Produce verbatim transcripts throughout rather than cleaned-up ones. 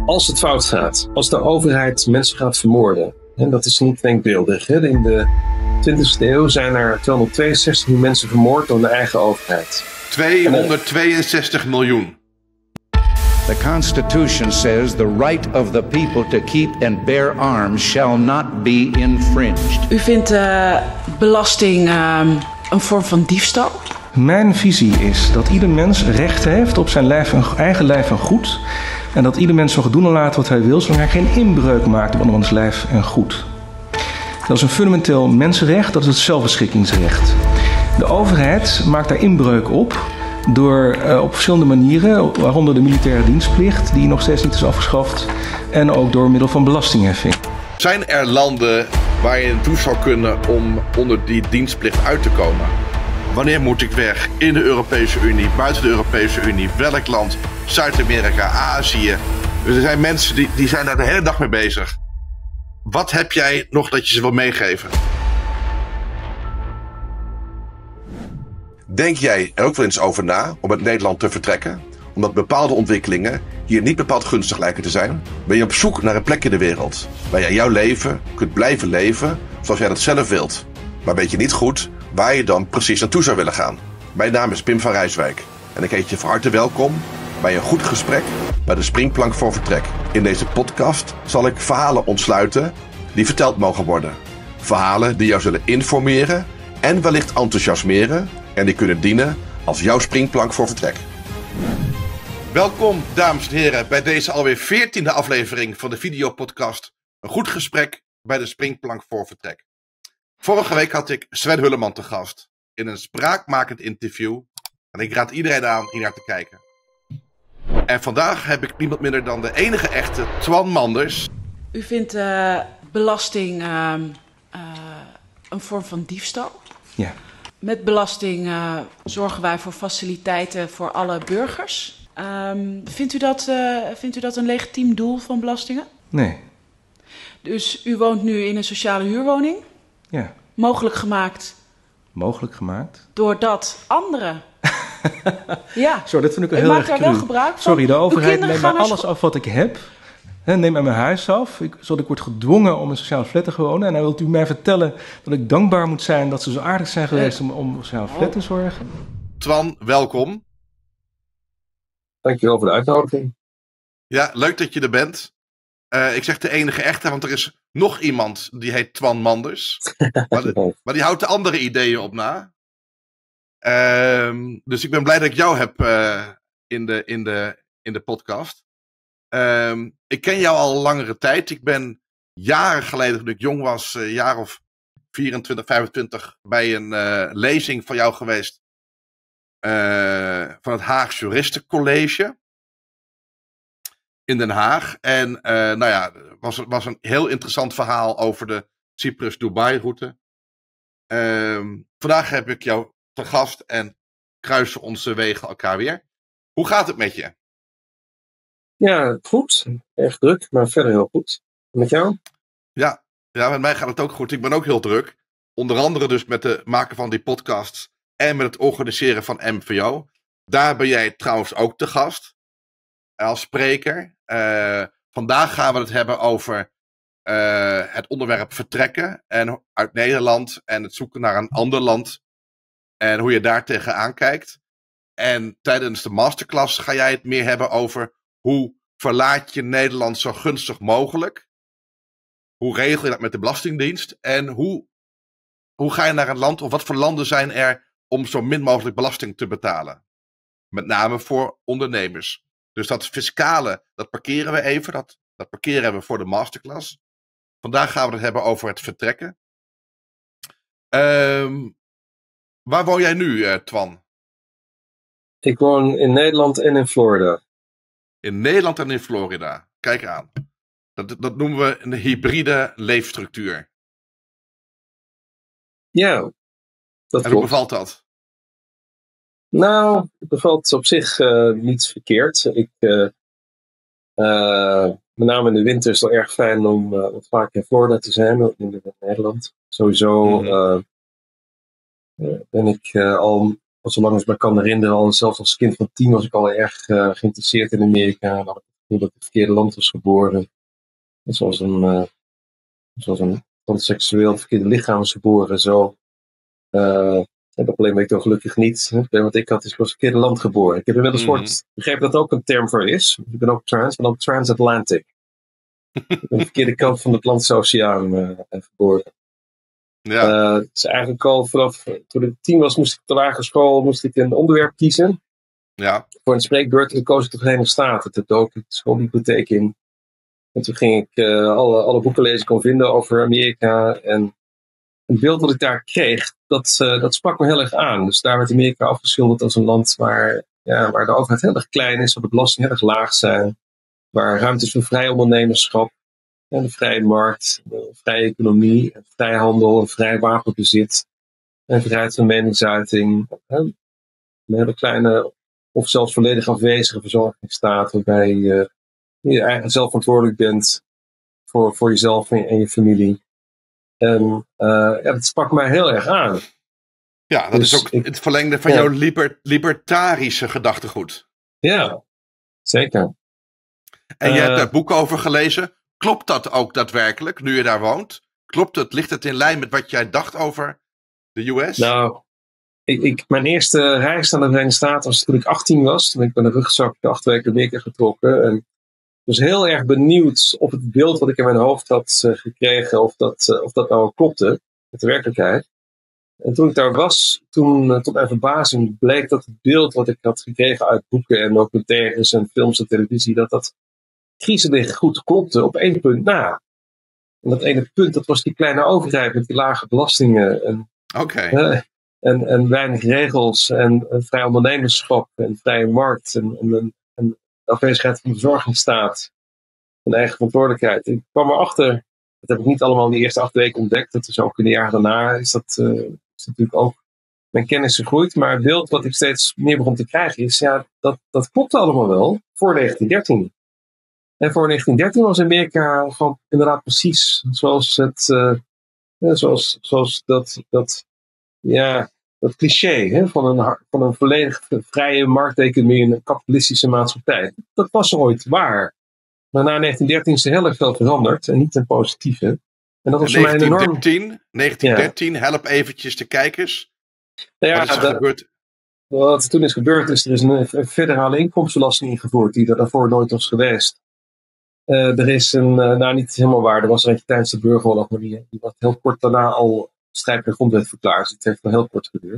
Als het fout gaat, als de overheid mensen gaat vermoorden, en dat is niet denkbeeldig. Hè? In de twintigste eeuw zijn er tweehonderdtweeënzestig miljoen mensen vermoord door de eigen overheid. tweehonderdtweeënzestig miljoen. The Constitution says the right of the people to keep and bear arms shall not be infringed. U vindt uh, belasting uh, een vorm van diefstal? Mijn visie is dat ieder mens recht heeft op zijn lijf en, eigen lijf en goed. En dat ieder mens mag doen en laten wat hij wil, zolang hij geen inbreuk maakt op andermans lijf en goed. Dat is een fundamenteel mensenrecht, dat is het zelfbeschikkingsrecht. De overheid maakt daar inbreuk op door uh, op verschillende manieren, waaronder de militaire dienstplicht, die nog steeds niet is afgeschaft, en ook door middel van belastingheffing. Zijn er landen waar je naartoe zou kunnen om onder die dienstplicht uit te komen? Wanneer moet ik weg? In de Europese Unie, buiten de Europese Unie, welk land? Zuid-Amerika, Azië. Er zijn mensen die, die zijn daar de hele dag mee bezig. Wat heb jij nog dat je ze wil meegeven? Denk jij er ook wel eens over na om uit Nederland te vertrekken? Omdat bepaalde ontwikkelingen hier niet bepaald gunstig lijken te zijn? Ben je op zoek naar een plek in de wereld waar jij jouw leven kunt blijven leven zoals jij dat zelf wilt? Maar weet je niet goed waar je dan precies naartoe zou willen gaan? Mijn naam is Pim van Rijswijk en ik heet je van harte welkom bij een goed gesprek bij de Springplank voor Vertrek. In deze podcast zal ik verhalen ontsluiten die verteld mogen worden. Verhalen die jou zullen informeren en wellicht enthousiasmeren en die kunnen dienen als jouw springplank voor vertrek. Welkom, dames en heren, bij deze alweer veertiende aflevering van de videopodcast Een goed gesprek bij de Springplank voor Vertrek. Vorige week had ik Sven Hulleman te gast in een spraakmakend interview en ik raad iedereen aan hier naar te kijken. En vandaag heb ik niemand minder dan de enige echte Twan Manders. U vindt uh, belasting uh, uh, een vorm van diefstal? Ja. Met belasting uh, zorgen wij voor faciliteiten voor alle burgers. Um, vindt u dat, uh, vindt u dat een legitiem doel van belastingen? Nee. Dus u woont nu in een sociale huurwoning? Ja. Mogelijk gemaakt? Mogelijk gemaakt. Doordat anderen... ja. Sorry, dat vind ik wel u heel maakt erg daar wel cru. gebruik van. Sorry, de overheid neemt mij alles scho- af wat ik heb. He, neem mij mijn huis af, ik, zodat ik word gedwongen om in een sociale flat te wonen. En dan wilt u mij vertellen dat ik dankbaar moet zijn dat ze zo aardig zijn geweest om, om een sociale flat te zorgen. Twan, welkom. Dankjewel voor de uitnodiging. Ja, leuk dat je er bent. Uh, ik zeg de enige echte, want er is nog iemand die heet Twan Manders. maar, de, maar die houdt de andere ideeën op na. Uh, dus ik ben blij dat ik jou heb uh, in, de, in, de, in de podcast. Uh, ik ken jou al langere tijd. Ik ben jaren geleden, toen ik jong was, een uh, jaar of vierentwintig, vijfentwintig, bij een uh, lezing van jou geweest. Uh, van het Haags Juristencollege. In Den Haag. En uh, nou ja, het was, was een heel interessant verhaal over de Cyprus-Dubai-route. Uh, vandaag heb ik jou te gast en kruisen onze wegen elkaar weer. Hoe gaat het met je? Ja, goed. Erg druk, maar verder heel goed. En met jou? Ja, ja, met mij gaat het ook goed. Ik ben ook heel druk. Onder andere dus met het maken van die podcasts en met het organiseren van M V O. Daar ben jij trouwens ook te gast. Als spreker. Uh, vandaag gaan we het hebben over uh, het onderwerp vertrekken en uit Nederland en het zoeken naar een ander land. En hoe je daar tegenaan kijkt. En tijdens de masterclass ga jij het meer hebben over hoe verlaat je Nederland zo gunstig mogelijk. Hoe regel je dat met de Belastingdienst? En hoe, hoe ga je naar een land, of wat voor landen zijn er om zo min mogelijk belasting te betalen? Met name voor ondernemers. Dus dat fiscale, dat parkeren we even. Dat, dat parkeren we voor de masterclass. Vandaag gaan we het hebben over het vertrekken. Um, waar woon jij nu, uh, Twan? Ik woon in Nederland en in Florida. In Nederland en in Florida. Kijk aan. Dat, dat noemen we een hybride leefstructuur. Ja, dat en hoe klopt. bevalt dat? Nou, het bevalt op zich uh, niets verkeerd. Ik, uh, uh, met name in de winter is het wel erg fijn om uh, wat vaak in Florida te zijn, in, in Nederland. Sowieso mm-hmm. uh, ben ik uh, al, al zolang als ik me kan herinneren, al zelfs als kind van tien was ik al erg uh, geïnteresseerd in Amerika. Dan had ik hoe dat in het verkeerde land was geboren. Zoals een, uh, zoals een transseksueel verkeerde lichaam was geboren. Zo, uh, dat probleem weet ik toch gelukkig niet. Het probleem wat ik had is, ik was in het verkeerde land geboren. Ik heb inmiddels mm-hmm. woord begrepen dat er ook een term voor is. Ik ben ook trans, maar dan transatlantic. Aan de verkeerde kant van de Atlantische Oceaan uh, geboren. Ja. Uh, het is eigenlijk al vanaf toen ik tien was, moest ik op de lagere school moest ik een onderwerp kiezen. Ja. Voor een spreekbeurt, toen koos ik de Verenigde Staten. Toen dook ik de schoolbibliotheek in. En toen ging ik uh, alle, alle boeken lezen ik kon vinden over Amerika. En het beeld dat ik daar kreeg, dat, uh, dat sprak me heel erg aan. Dus daar werd Amerika afgeschilderd als een land waar, ja, waar de overheid heel erg klein is, waar de belastingen heel erg laag zijn. Waar ruimte is voor vrij ondernemerschap. En de vrije markt, de vrije economie, en vrijhandel, en vrij wapenbezit. En vrijheid van meningsuiting. Een hele kleine, of zelfs volledig afwezige verzorgingsstaat, waarbij je, je eigen zelf verantwoordelijk bent voor, voor jezelf en je, en je familie. En uh, ja, dat sprak mij heel erg aan. Ja, dat dus is ook ik, het verlengde van ja. jouw liber, libertarische gedachtegoed. Ja, zeker. En je uh, hebt daar boeken over gelezen. Klopt dat ook daadwerkelijk, nu je daar woont? Klopt het? Ligt het in lijn met wat jij dacht over de U S? Nou, ik, ik, mijn eerste reis naar de Verenigde Staten was toen ik achttien was. Toen ben ik met een rugzak acht weken Amerika getrokken. En ik was heel erg benieuwd of het beeld wat ik in mijn hoofd had uh, gekregen, of dat, uh, of dat nou klopte met de werkelijkheid. En toen ik daar was, toen uh, tot mijn verbazing bleek dat het beeld wat ik had gekregen uit boeken en documentaires en films en televisie, dat dat griezelig goed klopte op één punt na. En dat ene punt, dat was die kleine overheid met die lage belastingen. En, okay. uh, en, en weinig regels en, en vrij ondernemerschap en vrije markt en, en, en de afwezigheid van de verzorgingsstaat. En eigen verantwoordelijkheid. Ik kwam erachter, dat heb ik niet allemaal in de eerste acht weken ontdekt. Dat is ook in de jaren daarna is dat, uh, is natuurlijk ook mijn kennis gegroeid. Maar het beeld wat ik steeds meer begon te krijgen is, ja, dat, dat klopt allemaal wel voor negentien dertien. En voor negentien dertien was Amerika gewoon inderdaad precies zoals het, uh, zoals, zoals dat, dat, ja, dat cliché hè, van, een, van een volledig vrije markteconomie in een kapitalistische maatschappij. Dat was ooit waar. Maar na negentien dertien is er heel erg veel veranderd en niet ten positieve. En dat was voor mij een enorm... negentien dertien, ja. Help eventjes de kijkers. Nou ja, wat is er de, gebeurd? Wat er toen is gebeurd is, er is een, een federale inkomstenbelasting ingevoerd die er daarvoor nooit was geweest. Uh, er is een, uh, nou niet helemaal waar, er was er eentje tijdens de burgeroorlog, maar die, die was heel kort daarna al strijd met de grondwet verklaard. Dus het heeft wel heel kort geduurd.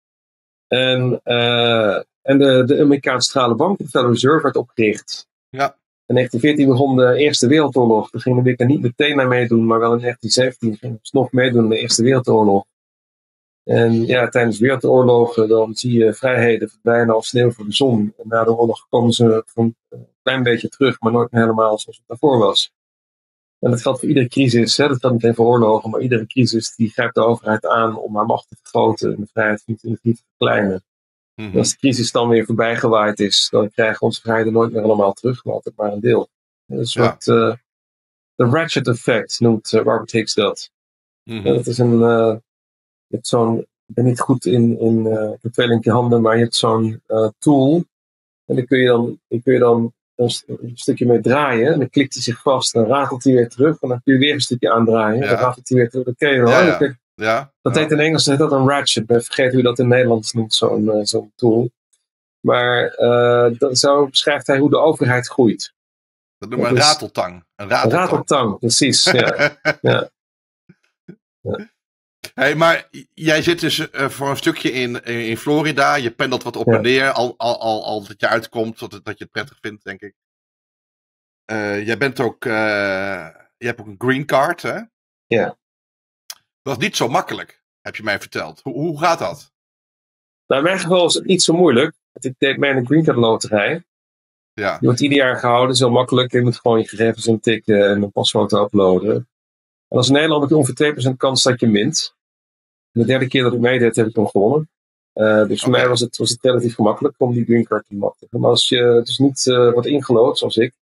En, uh, en de, de Amerikaanse centrale bank, de Federal Reserve, werd opgericht. Ja. In negentien veertien begon de Eerste Wereldoorlog. Daar ging Amerika niet meteen aan meedoen, maar wel in negentien zeventien ging het nog meedoen in de Eerste Wereldoorlog. En ja, tijdens de wereldoorlogen dan zie je vrijheden verdwijnen als sneeuw voor de zon. En na de oorlog komen ze van een klein beetje terug, maar nooit meer helemaal zoals het daarvoor was. En dat geldt voor iedere crisis, hè? Dat geldt niet alleen voor oorlogen, maar iedere crisis die grijpt de overheid aan om haar macht te vergroten en de vrijheid van het individu te verkleinen. Mm-hmm. En als de crisis dan weer voorbij gewaaid is, dan krijgen we onze vrijheden nooit meer allemaal terug, maar altijd maar een deel. Een soort uh, de ratchet effect noemt uh, Robert Hicks dat. Mm-hmm. Dat is een, uh, je hebt zo'n, ik ben niet goed in, in uh, ik heb veel in je handen, maar je hebt zo'n uh, tool en dan kun je dan, dan, kun je dan een, een stukje mee draaien en dan klikt hij zich vast en dan ratelt hij weer terug en dan kun je weer een stukje aandraaien en ja. dan ratelt hij weer terug. Dat ken je wel. Ja, ja. Dan, ja, dat ja. heet in Engels heet dat een ratchet. Ik ben vergeten hoe je dat in Nederlands noemt, zo'n, uh, zo'n tool. Maar uh, dan zo beschrijft hij hoe de overheid groeit. Dat noemen we een dus, rateltang. Een rateltang, een rateltang precies. Ja. ja. ja. Hey, maar jij zit dus uh, voor een stukje in, in Florida. Je pendelt wat op ja. en neer. Al, al, al, al dat je uitkomt, dat, dat je het prettig vindt, denk ik. Uh, jij bent ook... Uh, je hebt ook een green card, hè? Ja. Dat is niet zo makkelijk, heb je mij verteld. Hoe, hoe gaat dat? Nou, in mijn geval is het niet zo moeilijk. Ik deed mee aan een green card loterij. Ja. Die wordt ieder jaar gehouden, is heel makkelijk. Je moet gewoon je gegevens intikken en een pasfoto uploaden. En als in Nederland heb je ongeveer twee procent kans dat je wint. De derde keer dat ik meedeed heb ik hem gewonnen. Uh, dus voor okay. mij was het, was het relatief gemakkelijk om die green card te machtigen. Maar als je dus niet uh, wordt ingelood, zoals ik,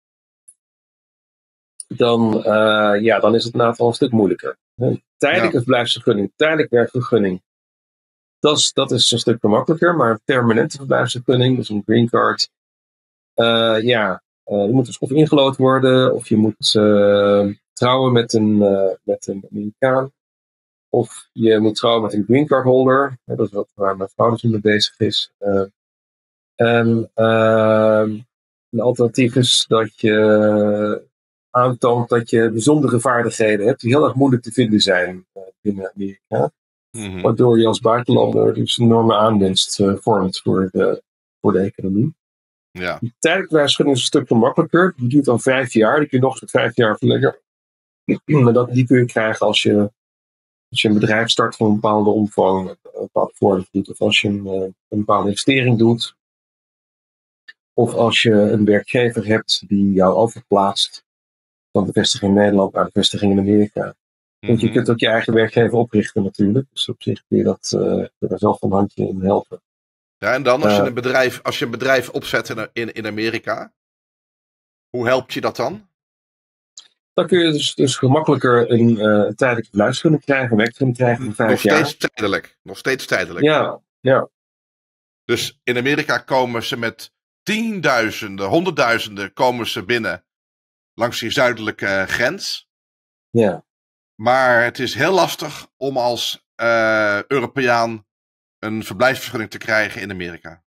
dan, uh, ja, dan is het inderdaad wel een stuk moeilijker. Een tijdelijke ja. verblijfsvergunning, tijdelijke werkvergunning, dat is, dat is een stuk gemakkelijker. Maar een permanente verblijfsvergunning, dus een green card, uh, ja, je moet dus of ingelood worden, of je moet uh, trouwen met een, uh, met een Amerikaan. Of je moet trouwen met een green card holder. Dat is wat waar mijn vrouw dus mee bezig is. Uh, en uh, een alternatief is dat je aantoont dat je bijzondere vaardigheden hebt die heel erg moeilijk te vinden zijn uh, binnen Amerika. Mm-hmm. Waardoor je als buitenlander dus een enorme aanwinst uh, vormt voor de, voor de economie. Ja. De tijdelijke waarschuwing is een stuk gemakkelijker. Die duurt dan vijf jaar. Die kun je nog eens vijf jaar verlengen. Maar dat, die kun je krijgen als je, als je een bedrijf start van een bepaalde omvang, een bepaalde voordeel doet, of als je een, een bepaalde investering doet. Of als je een werkgever hebt die jou overplaatst van de vestiging in Nederland naar de vestiging in Amerika. Mm-hmm. Want je kunt ook je eigen werkgever oprichten natuurlijk. Dus op zich kun je dat, uh, daar zelf een handje in helpen. Ja, en dan als je een bedrijf, als je een bedrijf opzet in, in, in Amerika, hoe helpt je dat dan? Dan kun je dus, dus gemakkelijker een uh, tijdelijke verblijfsvergunning krijgen, een werkvergunning krijgen voor vijf Nog jaar. Nog steeds tijdelijk. Nog steeds tijdelijk. Ja, ja. Dus in Amerika komen ze met tienduizenden, honderdduizenden komen ze binnen langs die zuidelijke grens. Ja. Maar het is heel lastig om als uh, Europeaan een verblijfsvergunning te krijgen in Amerika.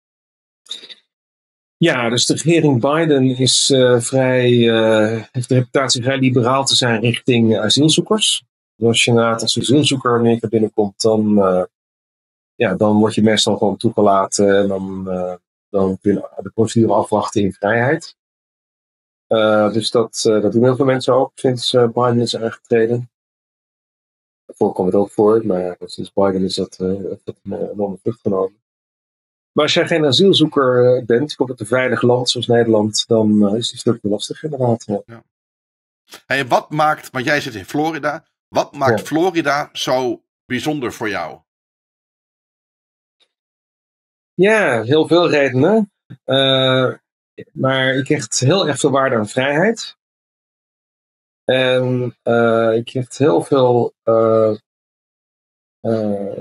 Ja, dus de regering Biden is uh, vrij, uh, heeft de reputatie vrij liberaal te zijn richting asielzoekers. Dus als je na als asielzoeker in Amerika binnenkomt, dan, uh, ja, dan word je meestal gewoon toegelaten en dan, uh, dan kun je de procedure afwachten in vrijheid. Uh, dus dat, uh, dat doen heel veel mensen ook sinds uh, Biden is aangetreden. Daarvoor komt het ook voor, maar sinds Biden is dat, uh, dat een enorme vlucht genomen. Maar als jij geen asielzoeker uh, bent, je komt uit een veilig land zoals Nederland, dan uh, is het een stuk lastig inderdaad. Ja. Ja. Hey, wat maakt, want jij zit in Florida, wat maakt ja. Florida zo bijzonder voor jou? Ja, heel veel redenen. Uh, maar ik hecht heel erg veel waarde aan vrijheid. En uh, ik hecht heel veel uh, uh,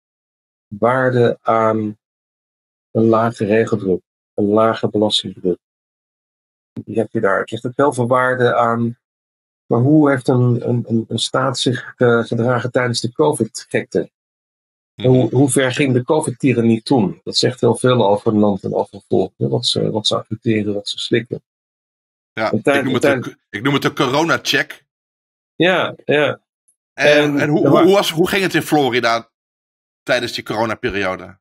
waarde aan een lage regeldruk, een lage belastingdruk. Die heb je daar. Ik hecht ook heel veel waarde aan. Maar hoe heeft een, een, een staat zich uh, gedragen tijdens de COVID-gekte? Mm-hmm. Hoe, hoe ver ging de COVID-tirannie toen? Dat zegt heel veel over een land en over een volk. Wat ze, wat ze accepteren, wat ze slikken. Ja, tijd, ik, noem het tijd... een, ik noem het een corona-check. Ja, ja. En, en, en hoe, hoe, hoe, was, hoe ging het in Florida tijdens die coronaperiode?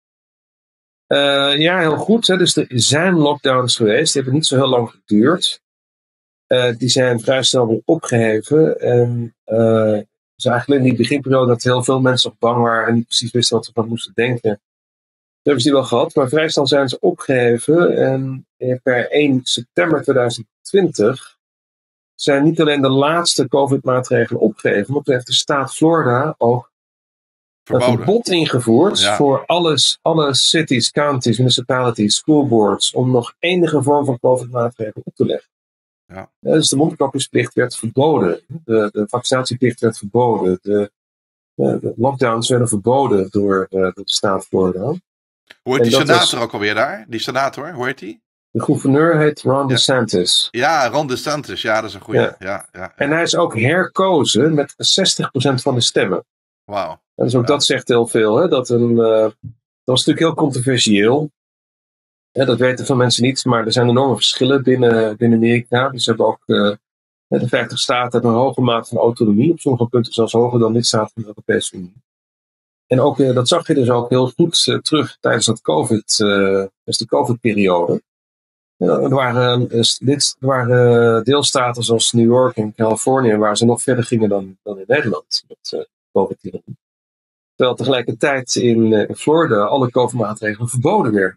Uh, ja, heel goed. Hè. Dus er zijn lockdowns geweest. Die hebben niet zo heel lang geduurd. Uh, die zijn vrij snel weer opgeheven. En uh, dus eigenlijk in die beginperiode dat heel veel mensen nog bang waren en niet precies wisten wat ze van moesten denken. Dat hebben ze die wel gehad, maar vrij snel zijn ze opgeheven. En per één september tweeduizend twintig zijn niet alleen de laatste COVID-maatregelen opgeheven, maar toen heeft de staat Florida ook een verbod ingevoerd ja. voor alles, alle cities, counties, municipalities, school boards, om nog enige vorm van COVID-maatregelen op te leggen. Ja. Ja, dus de mondkapjesplicht werd verboden, de, de vaccinatieplicht werd verboden, de, de, de lockdowns werden verboden door, uh, door de staat Florida. Hoe heet die senator was, ook alweer daar? Die senator, hoe heet die? De gouverneur heet Ron DeSantis. Ja, Ron DeSantis, ja, dat is een goede. Ja. Ja, ja, ja. En hij is ook herkozen met zestig procent van de stemmen. Wauw. En dus ook ja. dat zegt heel veel. Hè? Dat, een, uh, dat was natuurlijk heel controversieel. Ja, dat weten veel mensen niet, maar er zijn enorme verschillen binnen, binnen Amerika. Dus ze hebben ook uh, de vijftig staten hebben een hoge mate van autonomie. Op sommige punten zelfs hoger dan lidstaten van de Europese Unie. En ook, uh, dat zag je dus ook heel goed uh, terug tijdens dat COVID, uh, dus de COVID-periode. Uh, er waren, uh, dit, er waren uh, deelstaten zoals New York en Californië waar ze nog verder gingen dan, dan in Nederland met uh, COVID-periode. Terwijl tegelijkertijd in, uh, in Florida alle COVID-maatregelen verboden werden.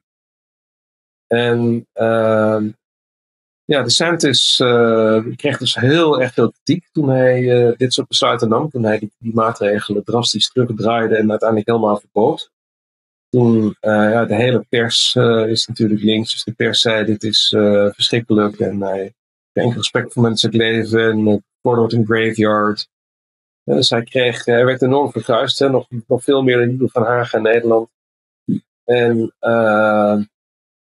En uh, ja, DeSantis uh, kreeg dus heel erg veel kritiek toen hij uh, dit soort besluiten nam. Toen hij die, die maatregelen drastisch terugdraaide en uiteindelijk helemaal verbood. Toen, uh, ja, de hele pers uh, is natuurlijk links. Dus de pers zei, dit is uh, verschrikkelijk. En hij heeft geen respect voor menselijk leven. En uh, wordt een graveyard. Uh, dus hij kreeg, uh, hij werd enorm verguisd. Hè, nog, nog veel meer dan Nieuwe van Hagen in Nederland. En uh,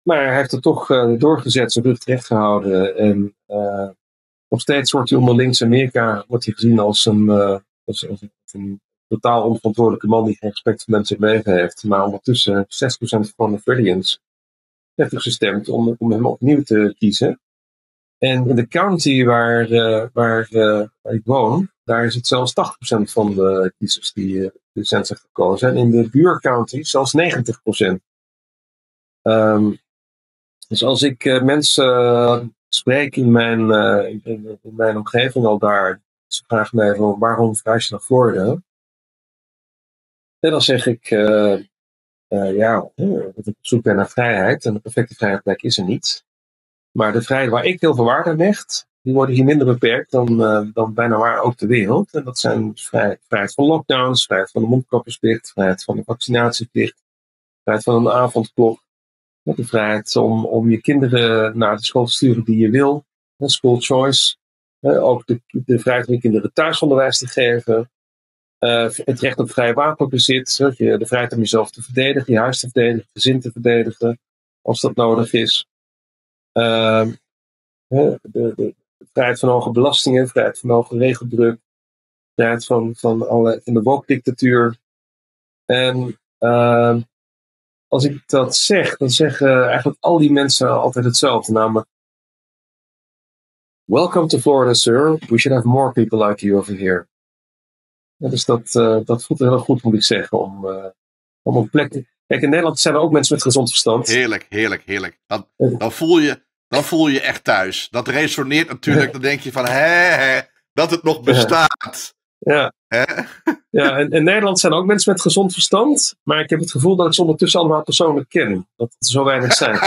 maar hij heeft het toch uh, doorgezet, zijn rug terecht gehouden. En uh, nog steeds wordt hij onder links-Amerika wordt hij gezien als een, uh, als, als een totaal onverantwoordelijke man die geen respect voor mensen in het leven heeft. Maar ondertussen zes procent van de Floridians heeft er gestemd om, om hem opnieuw te kiezen. En in de county waar, uh, waar, uh, waar ik woon, daar is het zelfs tachtig procent van de kiezers die uh, de cent heeft gekozen. En in de buurcounty zelfs negentig procent. Um, dus als ik uh, mensen uh, spreek in mijn, uh, in, in, in mijn omgeving al daar, ze vragen mij van waarom verhuis je naar Florida? En dan zeg ik, uh, uh, ja, dat ik op zoek ben naar vrijheid en de perfecte vrijheidsplek is er niet. Maar de vrijheid waar ik heel veel waarde aan hecht, die worden hier minder beperkt dan, uh, dan bijna waar ook de wereld. En dat zijn vrijheid, vrijheid van lockdowns, vrijheid van de mondkapjesplicht, vrijheid van de vaccinatieplicht, vrijheid van een avondklok. De vrijheid om, om je kinderen naar de school te sturen die je wil. School choice. Ook de, de vrijheid om je kinderen thuisonderwijs te geven. Uh, het recht op vrij wapenbezit. De vrijheid om jezelf te verdedigen, je huis te verdedigen, je gezin te verdedigen. Als dat nodig is. Uh, de, de, de vrijheid van hoge belastingen, vrijheid van hoge regeldruk. Vrijheid van, van, alle, van de woke-dictatuur. En uh, als ik dat zeg, dan zeggen eigenlijk al die mensen altijd hetzelfde. Namelijk, welcome to Florida, sir. We should have more people like you over here. Ja, dus dat, uh, dat voelt heel goed, moet ik zeggen, om, uh, om een plek te... Kijk, in Nederland zijn er ook mensen met gezond verstand. Heerlijk, heerlijk, heerlijk. Dan, dan, voel, je, dan voel je echt thuis. Dat resoneert natuurlijk, dan denk je van, hè, hè, dat het nog bestaat. Ja. Hè? Ja, en in Nederland zijn er ook mensen met gezond verstand. Maar ik heb het gevoel dat ik ze ondertussen allemaal persoonlijk ken. Dat het zo weinig zijn.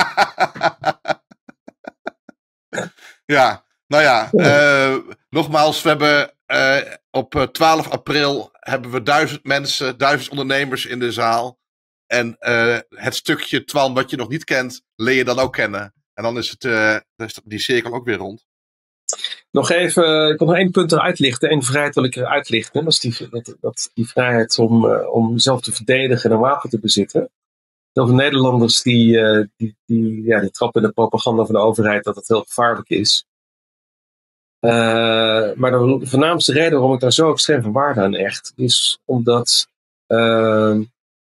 Ja, nou ja. Uh, nogmaals, we hebben uh, op twaalf april hebben we duizend mensen, duizend ondernemers in de zaal. En uh, het stukje Twan wat je nog niet kent, leer je dan ook kennen. En dan is, het, uh, dan is die cirkel ook weer rond. Nog even, ik wil nog één punt eruit lichten. Eén vrijheid wil ik eruit lichten. Dat is die, dat, dat, die vrijheid om, uh, om jezelf te verdedigen en een wapen te bezitten. Heel veel Nederlanders die, uh, die, die, ja, die trappen in de propaganda van de overheid dat het heel gevaarlijk is. Uh, maar de voornaamste reden waarom ik daar zo extreem van waarde aan hecht, is omdat uh,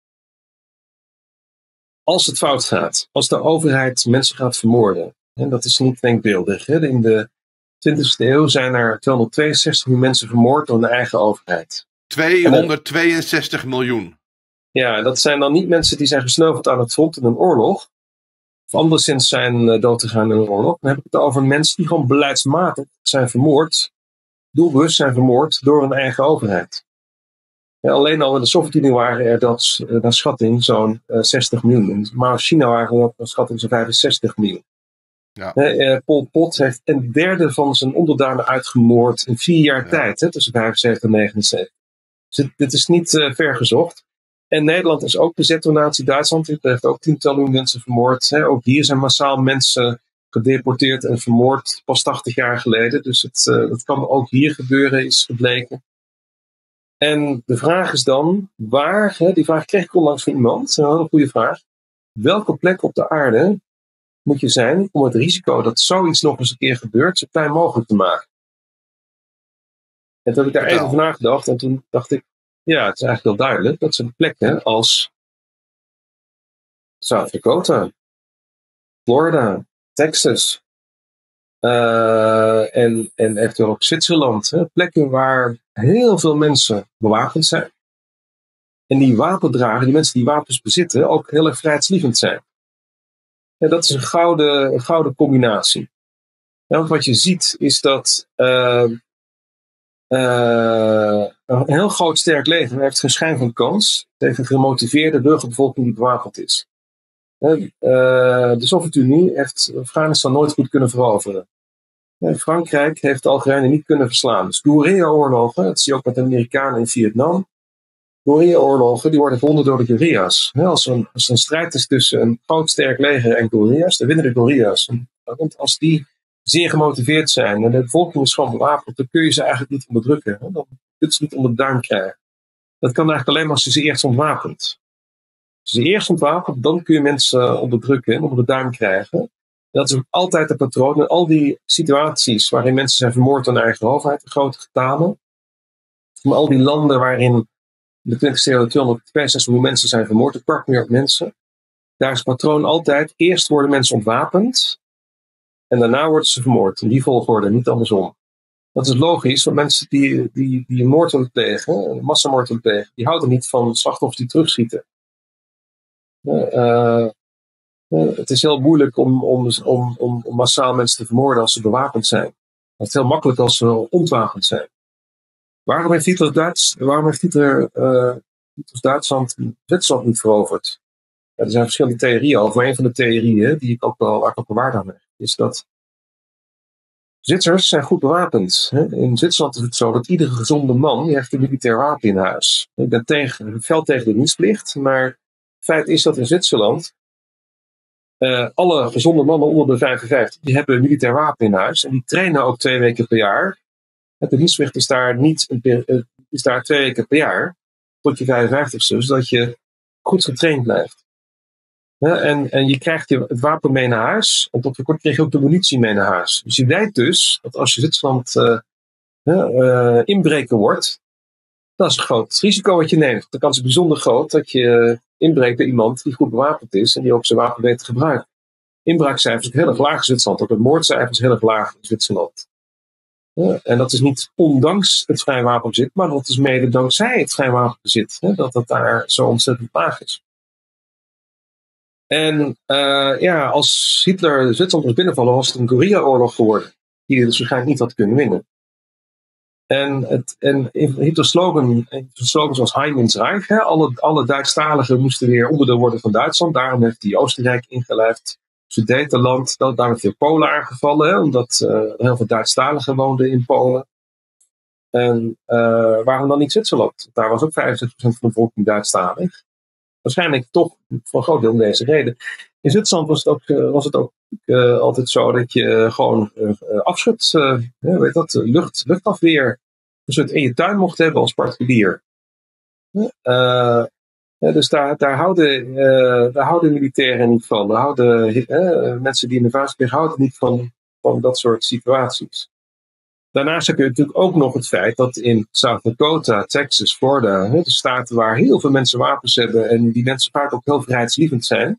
als het fout gaat, als de overheid mensen gaat vermoorden, en dat is niet denkbeeldig, hè, in de twintigste eeuw zijn er tweehonderdtweeënzestig miljoen mensen vermoord door de eigen overheid. tweehonderdtweeënzestig miljoen. Ja, dat zijn dan niet mensen die zijn gesneuveld aan het front in een oorlog. Of anderszins zijn uh, dood te gaan in een oorlog. Dan heb ik het over mensen die gewoon beleidsmatig zijn vermoord. Doelbewust zijn vermoord door een eigen overheid. Ja, alleen al in de Sovjet-Unie waren er dat, uh, naar schatting zo'n uh, zestig miljoen. Maar in China waren er naar schatting zo'n vijfenzestig miljoen. Ja. Uh, Pol Pot heeft een derde van zijn onderdanen uitgemoord in vier jaar ja. tijd. Hè, tussen vijfenzeventig en negenenzeventig. Dus dit, dit is niet uh, ver gezocht. En Nederland is ook bezet door Nazi-Duitsland. Het heeft ook tientallen mensen vermoord. Hè. Ook hier zijn massaal mensen gedeporteerd en vermoord pas tachtig jaar geleden. Dus het, uh, dat kan ook hier gebeuren, is gebleken. En de vraag is dan, waar, hè, die vraag kreeg ik onlangs van iemand, dat is een hele goede vraag. Welke plek op de aarde moet je zijn om het risico dat zoiets nog eens een keer gebeurt, zo klein mogelijk te maken? En toen heb ik daar even over nagedacht en toen dacht ik, ja, het is eigenlijk heel duidelijk. Dat zijn plekken als South Dakota, Florida, Texas uh, en, en eventueel ook Zwitserland. Hè? Plekken waar heel veel mensen bewapend zijn. En die wapendragen, die mensen die wapens bezitten, ook heel erg vrijheidslievend zijn. En dat is een gouden, een gouden combinatie. Ja, want wat je ziet is dat Uh, Uh, een heel groot sterk leger heeft geen schijn van kans tegen een gemotiveerde burgerbevolking die bewapend is. Uh, uh, de Sovjet-Unie heeft Afghanistan nooit goed kunnen veroveren. Uh, Frankrijk heeft de Algerijnen niet kunnen verslaan. Dus guerrilla-oorlogen, dat zie je ook met de Amerikanen in Vietnam. Guerrilla-oorlogen die worden gewonnen door de guerrilla's. Uh, als, er een, als er een strijd is tussen een groot sterk leger en guerrilla's, dan winnen de guerrilla's. Want als die zeer gemotiveerd zijn en de bevolking is gewoon bewapend, dan kun je ze eigenlijk niet onderdrukken. Hè? Dan kun je ze niet onder de duim krijgen. Dat kan eigenlijk alleen maar als je ze eerst ontwapent. Dus eerst ontwapenen, dan kun je mensen onderdrukken en onder de duim krijgen. En dat is ook altijd het patroon. In al die situaties waarin mensen zijn vermoord door hun eigen overheid, in grote getalen. In al die landen waarin in de twintigste eeuw tweehonderdtweeënzestig miljoen mensen zijn vermoord, een kwart miljoen mensen. Daar is het patroon altijd, eerst worden mensen ontwapend en daarna worden ze vermoord. In die volgorde, niet andersom. Dat is logisch, want mensen die, die, die een moord willen plegen, een massamoord willen plegen, die houden niet van slachtoffers die terugschieten. Uh, uh, het is heel moeilijk om, om, om, om, om massaal mensen te vermoorden als ze bewapend zijn. Het is heel makkelijk als ze ontwapend zijn. Waarom heeft Hitler, Duits, waarom heeft Hitler uh, Duitsland Zwitserland niet veroverd? Ja, er zijn verschillende theorieën over. Maar een van de theorieën, die ik ook wel, waar ik ook wel waarde aan heb, is dat Zwitsers zijn goed bewapend. Hè? In Zwitserland is het zo dat iedere gezonde man die heeft een militair wapen in huis. Ik ben tegen, fel tegen de dienstplicht, maar het feit is dat in Zwitserland uh, alle gezonde mannen onder de vijfenvijftig, die hebben een militair wapen in huis. En die trainen ook twee weken per jaar. De dienstplicht is daar, niet een, uh, is daar twee weken per jaar, tot je vijfenvijftigste, zodat je goed getraind blijft. Ja, en, en je krijgt je het wapen mee naar huis. En tot voor kort kreeg je ook de munitie mee naar huis. Dus je weet dus dat als je Zwitserland uh, uh, inbreken wordt, dat is een groot risico wat je neemt. De kans is bijzonder groot dat je inbreekt bij iemand die goed bewapend is en die ook zijn wapen weet te gebruiken. Inbraakcijfers zijn heel erg laag in Zwitserland. Ook het moordcijfers heel erg laag in Zwitserland. Ja, en dat is niet ondanks het vrij wapenbezit, maar dat is mede dankzij het vrij wapenbezit. Hè, dat het daar zo ontzettend laag is. En uh, ja, als Hitler Zwitserland was binnenvallen, was het een guerrilla-oorlog geworden. Die hij dus waarschijnlijk niet had kunnen winnen. En, het, en Hitler's slogan, slogan was Heim ins Reich. Hè, alle, alle Duitsstaligen moesten weer onderdeel worden van Duitsland. Daarom heeft hij Oostenrijk ingelijfd. Sudetenland, daarom heeft hij Polen aangevallen. Hè, omdat uh, er heel veel Duitsstaligen woonden in Polen. En uh, waarom dan niet Zwitserland? Daar was ook vijfenzestig procent van de bevolking Duitsstalig. Waarschijnlijk toch voor een groot deel om deze reden. In Zwitserland was het ook, uh, was het ook uh, altijd zo dat je uh, gewoon uh, afschut, uh, weet dat, lucht, luchtafweer, dus het in je tuin mocht hebben als particulier. Uh, dus daar, daar, houden, uh, daar houden militairen niet van. Daar houden uh, mensen die in de vuist liggen houden niet van, van dat soort situaties. Daarnaast heb je natuurlijk ook nog het feit dat in South Dakota, Texas, Florida, de staten waar heel veel mensen wapens hebben en die mensen vaak ook heel vrijheidslievend zijn.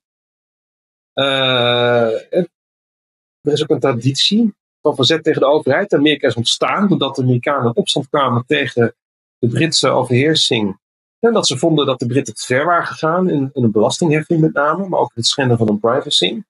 Uh, er is ook een traditie van verzet tegen de overheid. Amerika is ontstaan doordat de Amerikanen in opstand kwamen tegen de Britse overheersing. En dat ze vonden dat de Britten te ver waren gegaan in, in een belastingheffing met name, maar ook het schenden van hun privacy.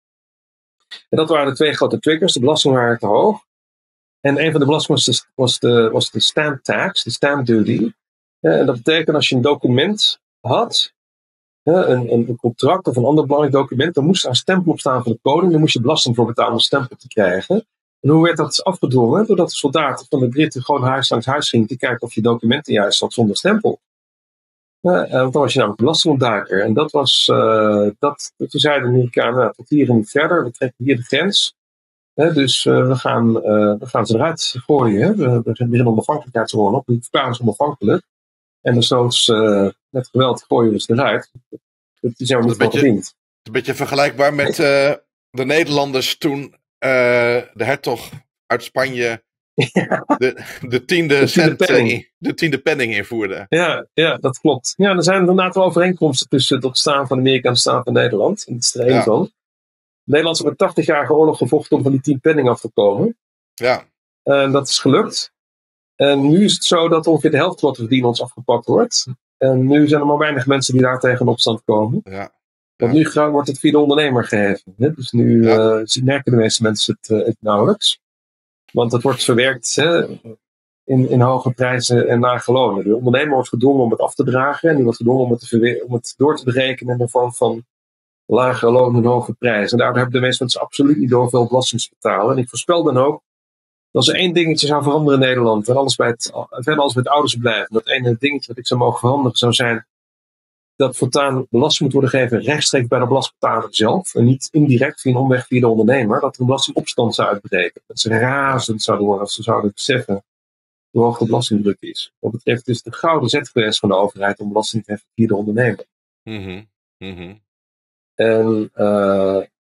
En dat waren de twee grote triggers. De belastingen waren te hoog. En een van de belastingen was de, was de, was de stamp tax, de stamp duty. Ja, en dat betekent als je een document had, ja, een, een contract of een ander belangrijk document, dan moest er een stempel op staan van de koning, dan moest je belasting voor betalen om een stempel te krijgen. En hoe werd dat afgedwongen? Doordat de soldaten van de Britten gewoon huis langs huis gingen te kijken of je documenten juist had zonder stempel. Ja, want dan was je namelijk belastingontduiker. En dat was, uh, dat, toen zeiden de Amerikanen, nou, tot hier en niet verder, we trekken hier de grens. He, dus uh, we, gaan, uh, we gaan ze eruit gooien. Hè. We, we zijn weer een onafhankelijkheidsoorlog. We verklaren ze onafhankelijk. En dus soms uh, met geweld gooien we ze eruit. Dat is helemaal niet van gediend. Een beetje vergelijkbaar met uh, de Nederlanders toen uh, de hertog uit Spanje ja. de, de, tiende de, cent, tiende penning. de tiende penning invoerde. Ja, ja, dat klopt. Ja, er zijn inderdaad wel overeenkomsten tussen het ontstaan van Amerika en het ontstaan van Nederland. In het streven ja. van. Nederland heeft een tachtigjarige oorlog gevochten om van die tien penning af te komen. Ja. En dat is gelukt. En nu is het zo dat ongeveer de helft van wat we verdienen ons afgepakt wordt. En nu zijn er maar weinig mensen die daar tegen in opstand komen. Ja. Ja. Want nu wordt het via de ondernemer geheven. Hè? Dus nu ja. uh, merken de meeste mensen het, uh, het nauwelijks. Want het wordt verwerkt hè, in, in hoge prijzen en lage lonen. De ondernemer wordt gedwongen om het af te dragen. En die wordt gedwongen om het, te verwe- om het door te berekenen in de vorm van lage lonen en hoge prijzen. En daardoor hebben de meeste mensen absoluut niet door veel belasting te betalen. En ik voorspel dan ook dat als er één dingetje zou veranderen in Nederland en alles bij het, verder alles bij het oude zou blijven, dat ene dingetje dat ik zou mogen veranderen zou zijn dat voortaan belasting moet worden gegeven rechtstreeks bij de belastingbetaler zelf en niet indirect via een omweg via de ondernemer, dat er een belastingopstand zou uitbreken. Dat ze razend zouden worden als ze zouden beseffen hoe hoog de belastingdruk is. Wat betreft is het de gouden zet geweest van de overheid om belasting te heffen via de ondernemer. Mm-hmm. Mm-hmm. En uh,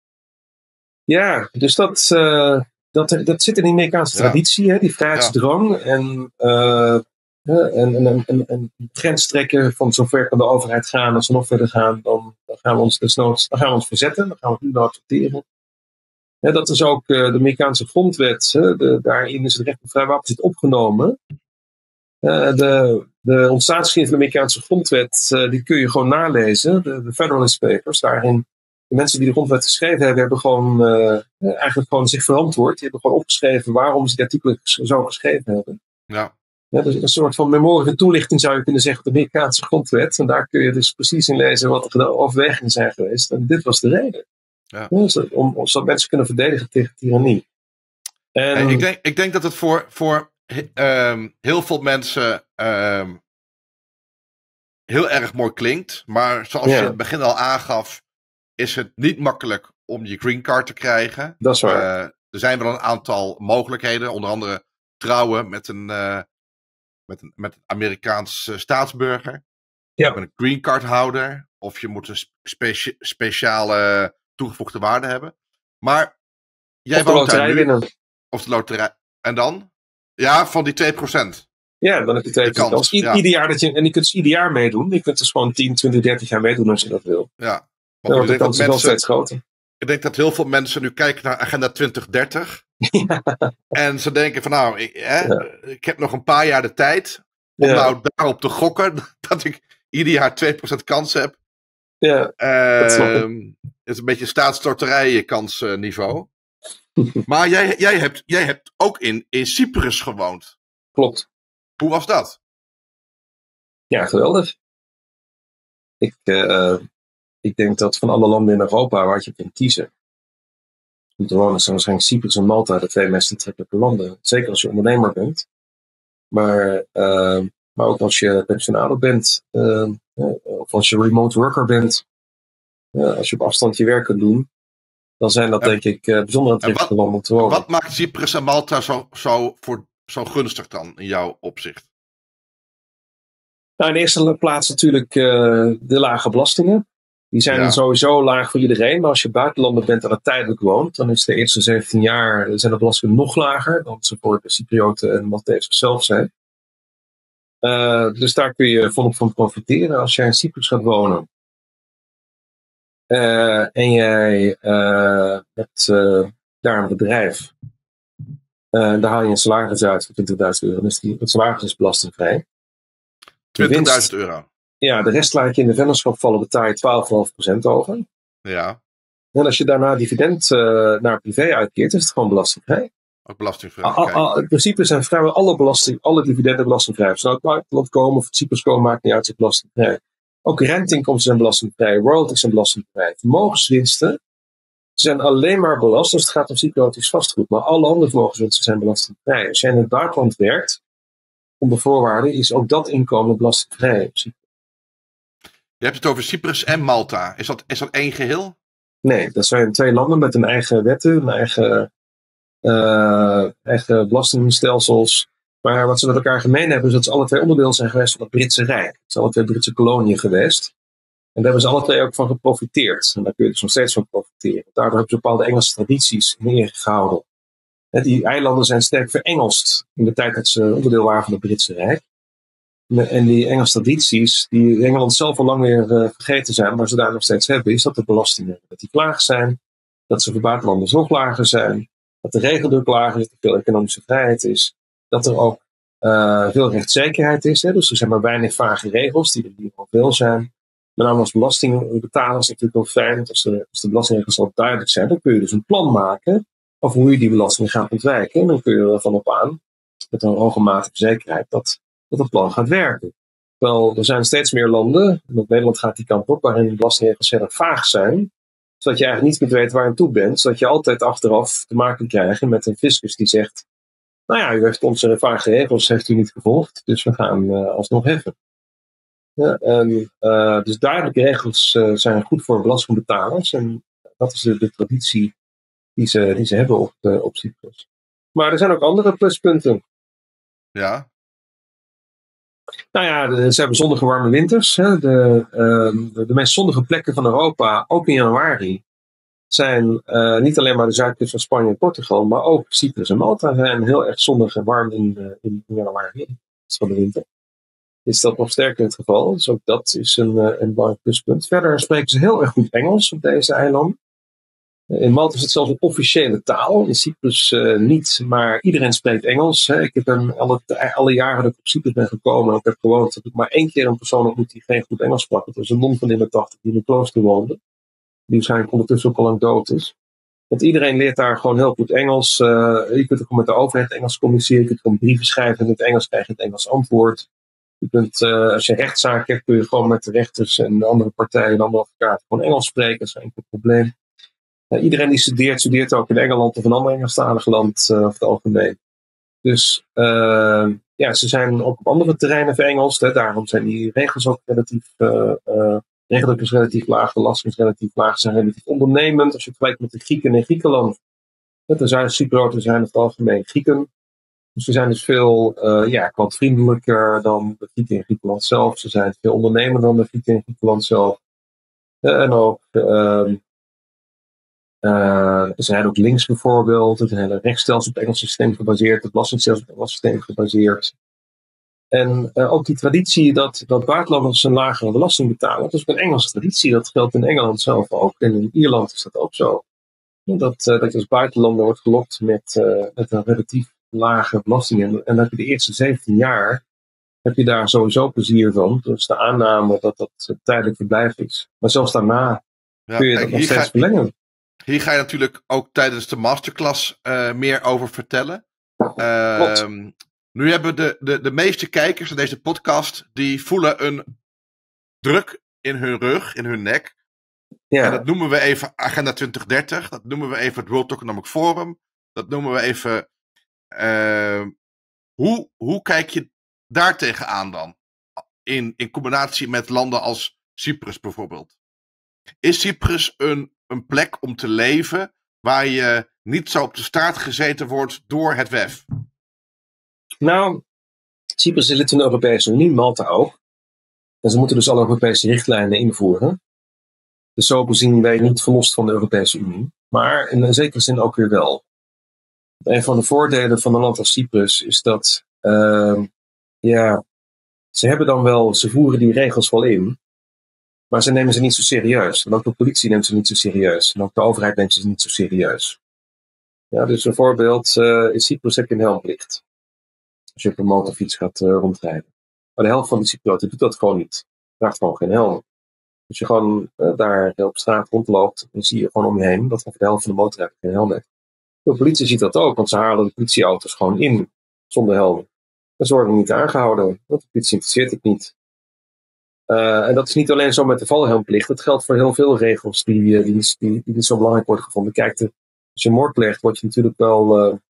ja, dus dat, uh, dat, dat zit in de Amerikaanse Ja. traditie, hè, die vrijheidsdrang. Ja. En, uh, en, en, en, en grens trekken van zover kan de overheid gaan. Als we nog verder gaan, dan, dan gaan we ons desnoods dan gaan we ons verzetten. Dan gaan we het niet meer accepteren. Ja, dat is ook uh, de Amerikaanse grondwet. Hè, de, daarin is het recht op vrij wapenzit opgenomen. Uh, de, de ontstaansgeschiedenis van de Amerikaanse grondwet, uh, die kun je gewoon nalezen. De, de Federalist Papers, daarin, de mensen die de grondwet geschreven hebben, hebben gewoon uh, eigenlijk gewoon zich verantwoord. Die hebben gewoon opgeschreven waarom ze die artikelen zo geschreven hebben. Ja. Ja, dus een soort van memorie en toelichting zou je kunnen zeggen op de Amerikaanse grondwet. En daar kun je dus precies in lezen wat de overwegingen zijn geweest. En dit was de reden. Ja. Ja, dus om, om zodat mensen kunnen verdedigen tegen tirannie. En, hey, ik, denk, ik denk dat het voor, voor um, heel veel mensen um, heel erg mooi klinkt. Maar zoals ja. je in het begin al aangaf, is het niet makkelijk om je green card te krijgen. Dat is waar. Uh, er zijn wel een aantal mogelijkheden. Onder andere trouwen met een, uh, met een, met een Amerikaans uh, staatsburger. Ja. Met een green card houder. Of je moet een speci- speciale toegevoegde waarde hebben. Maar jij of de woont loterij nu, winnen. Of de loterij. En dan? Ja, van die twee procent. Ja, dan heb je twee procent. Kans, I- ja. Ieder jaar dat je, en je kunt dus ieder jaar meedoen. Je kunt dus gewoon tien, twintig, dertig jaar meedoen als je dat wil. Ja. Dan wordt de kans wel steeds groter. Ik denk dat heel veel mensen nu kijken naar Agenda twintig dertig. Ja. En ze denken van nou, ik, hè, ja. ik heb nog een paar jaar de tijd om ja. nou daarop te gokken. Dat ik ieder jaar twee procent kans heb. Ja, uh, het is een beetje staatsloterij-kansniveau. Maar jij, jij, hebt, jij hebt ook in, in Cyprus gewoond. Klopt. Hoe was dat? Ja, geweldig. Ik, uh, ik denk dat van alle landen in Europa waar je kunt kiezen om te wonen, zijn waarschijnlijk Cyprus en Malta de twee meest aantrekkelijke landen. Zeker als je ondernemer bent. Maar, uh, maar ook als je pensionaal bent. Uh, of als je remote worker bent. Uh, als je op afstand je werk kunt doen. Dan zijn dat en, denk ik uh, bijzonder aantrekkelijke landen om te wonen. Wat maakt Cyprus en Malta zo, zo, voor, zo gunstig dan in jouw opzicht? Nou, in de eerste plaats natuurlijk uh, de lage belastingen. Die zijn ja. sowieso laag voor iedereen. Maar als je buitenlander bent en er tijdelijk woont, dan is de eerste zeventien jaar zijn de belastingen nog lager dan ze voor de Cyprioten en Maltese zelf zijn. Uh, dus daar kun je volop van profiteren als jij in Cyprus gaat wonen. Uh, en jij uh, hebt uh, daar een bedrijf. Uh, daar haal je een salaris uit voor twintigduizend euro. Dus die, het salaris is belastingvrij. twintigduizend euro? Ja, de rest laat je in de vennootschap vallen, betaal je twaalf komma vijf procent over. Ja. En als je daarna dividend uh, naar privé uitkeert, is het gewoon belastingvrij. Ook belastingvrij. Al, al, in principe zijn vrijwel alle, belasting, alle dividenden belastingvrij. Of ze nou uit het buitenland komen of het Cyprus komen, maakt niet uit, het belastingvrij. Ook renteinkomsten zijn belastingvrij, royalties zijn belastingvrij. Vermogenswinsten zijn alleen maar belast als het gaat om Cypriotisch vastgoed. Maar alle andere vermogenswinsten zijn belastingvrij. Als jij in het buitenland werkt, onder voorwaarden, is ook dat inkomen belastingvrij. Je hebt het over Cyprus en Malta. Is dat, is dat één geheel? Nee, dat zijn twee landen met hun eigen wetten, hun eigen, uh, eigen belastingstelsels. Maar wat ze met elkaar gemeen hebben, is dat ze alle twee onderdeel zijn geweest van het Britse Rijk. Het zijn alle twee Britse koloniën geweest. En daar hebben ze alle twee ook van geprofiteerd. En daar kun je dus nog steeds van profiteren. Daardoor hebben ze bepaalde Engelse tradities neergehouden. Die eilanden zijn sterk verengelst in de tijd dat ze onderdeel waren van het Britse Rijk. En die Engelse tradities, die Engeland zelf al lang weer uh, vergeten zijn, maar ze daar nog steeds hebben, is dat de belastingen dat die laag zijn, dat ze voor buitenlanders nog lager zijn, dat de regeldruk lager is, dat er veel economische vrijheid is, dat er ook uh, veel rechtszekerheid is. Hè? Dus er zijn maar weinig vage regels, die er hier al veel zijn. Met name als belastingbetaler is het natuurlijk wel fijn, als de, als de belastingregels al duidelijk zijn, dan kun je dus een plan maken over hoe je die belastingen gaat ontwijken. En dan kun je ervan op aan, met een hoge mate van zekerheid, dat dat het plan gaat werken. Terwijl er zijn steeds meer landen, en ook Nederland gaat die kant op, waarin de belastingregels heel erg vaag zijn, zodat je eigenlijk niet kunt weten waar je aan toe bent, zodat je altijd achteraf te maken krijgt met een fiscus die zegt, nou ja, u heeft onze vage regels heeft u niet gevolgd, dus we gaan uh, alsnog heffen. Ja, en, uh, dus duidelijke regels uh, zijn goed voor belastingbetalers en dat is de, de traditie die ze, die ze hebben op, uh, op Cyprus. Maar er zijn ook andere pluspunten. Ja. Nou ja, de, ze hebben zonnige warme winters. Hè. De, uh, de, de meest zonnige plekken van Europa, ook in januari, zijn uh, niet alleen maar de zuidkust van Spanje en Portugal, maar ook Cyprus en Malta zijn heel erg zonnig en warm in, uh, in januari. Van de winter is dat nog sterker het geval. Dus ook dat is een, uh, een belangrijk pluspunt. Verder spreken ze heel erg goed Engels op deze eilanden. In Malta is het zelfs een officiële taal. In Cyprus uh, niet, maar iedereen spreekt Engels. Hè. Ik heb hem alle, alle jaren dat ik op Cyprus ben gekomen en ik heb gewoond, heb ik maar één keer een persoon ontmoet die geen goed Engels sprak. Dat was een non van in de tachtig die in een klooster woonde. Die waarschijnlijk ondertussen ook al lang dood is. Want iedereen leert daar gewoon heel goed Engels. Uh, je kunt ook met de overheid Engels communiceren. Je kunt gewoon brieven schrijven in het Engels, krijg je het Engels antwoord. Je kunt, uh, als je een rechtszaak hebt, kun je gewoon met de rechters en de andere partijen en andere advocaten gewoon Engels spreken. Dat is geen enkel probleem. Uh, iedereen die studeert, studeert ook in Engeland of een ander Engelstalig land uh, over het algemeen. Dus uh, ja, ze zijn ook op andere terreinen verengeld. Hè. Daarom zijn die regels ook relatief, uh, uh, regeldruk is relatief laag, de belasting is relatief laag, ze zijn relatief ondernemend. Als je het vergelijkt met de Grieken in Griekenland, de Zuid-Cyprioten zijn over het algemeen Grieken. Dus ze zijn dus veel uh, ja, klantvriendelijker dan de Grieken in Griekenland zelf. Ze zijn veel ondernemender dan de Grieken in Griekenland zelf. Uh, en ook uh, Uh, ze zijn ook links bijvoorbeeld. Het hele rechtsstelsel op het Engelse systeem gebaseerd. Het belastingstelsel op het Engelse systeem gebaseerd. En uh, ook die traditie dat, dat buitenlanders een lagere belasting betalen. Dat is ook een Engelse traditie. Dat geldt in Engeland zelf ook. En in Ierland is dat ook zo. Dat, uh, dat je als buitenlander wordt gelokt met, uh, met een relatief lage belasting. En, en dat je de eerste zeventien jaar heb je daar sowieso plezier van. Dus de aanname dat dat tijdelijk verblijf is. Maar zelfs daarna ja, kun je dat nog steeds ga... verlengen. Hier ga je natuurlijk ook tijdens de masterclass uh, meer over vertellen. Uh, nu hebben de, de, de meeste kijkers van deze podcast, die voelen een druk in hun rug, in hun nek. Ja. En dat noemen we even Agenda twintig dertig. Dat noemen we even het World Economic Forum. Dat noemen we even... Uh, hoe, hoe kijk je daar tegenaan dan? In, in combinatie met landen als Cyprus bijvoorbeeld. Is Cyprus een een plek om te leven waar je niet zo op de staart gezeten wordt door het W E F? Nou, Cyprus is lid van de Europese Unie, Malta ook. En ze moeten dus alle Europese richtlijnen invoeren. Dus zo bezien ben je niet verlost van de Europese Unie. Maar in een zekere zin ook weer wel. Een van de voordelen van een land als Cyprus is dat uh, ja, ze hebben dan wel, ze voeren die regels wel in. Maar ze nemen ze niet zo serieus. En ook de politie neemt ze niet zo serieus. En ook de overheid neemt ze niet zo serieus. Ja, dus een voorbeeld. Uh, in Cyprus heb je een helmplicht. Als je op een motorfiets gaat uh, rondrijden. Maar de helft van de Cyprioten doet dat gewoon niet. Draagt gewoon geen helm. Als je gewoon uh, daar op straat rondloopt, dan zie je gewoon om je heen dat over de helft van de motorrijden geen helm heeft. De politie ziet dat ook, want ze halen de politieauto's gewoon in zonder helm. En ze worden niet aangehouden, want de politie interesseert het niet. Uh, en dat is niet alleen zo met de valhelmplicht. Dat geldt voor heel veel regels die, die, die, die niet zo belangrijk worden gevonden. Kijk, de, als je moord pleegt, word je natuurlijk wel uh,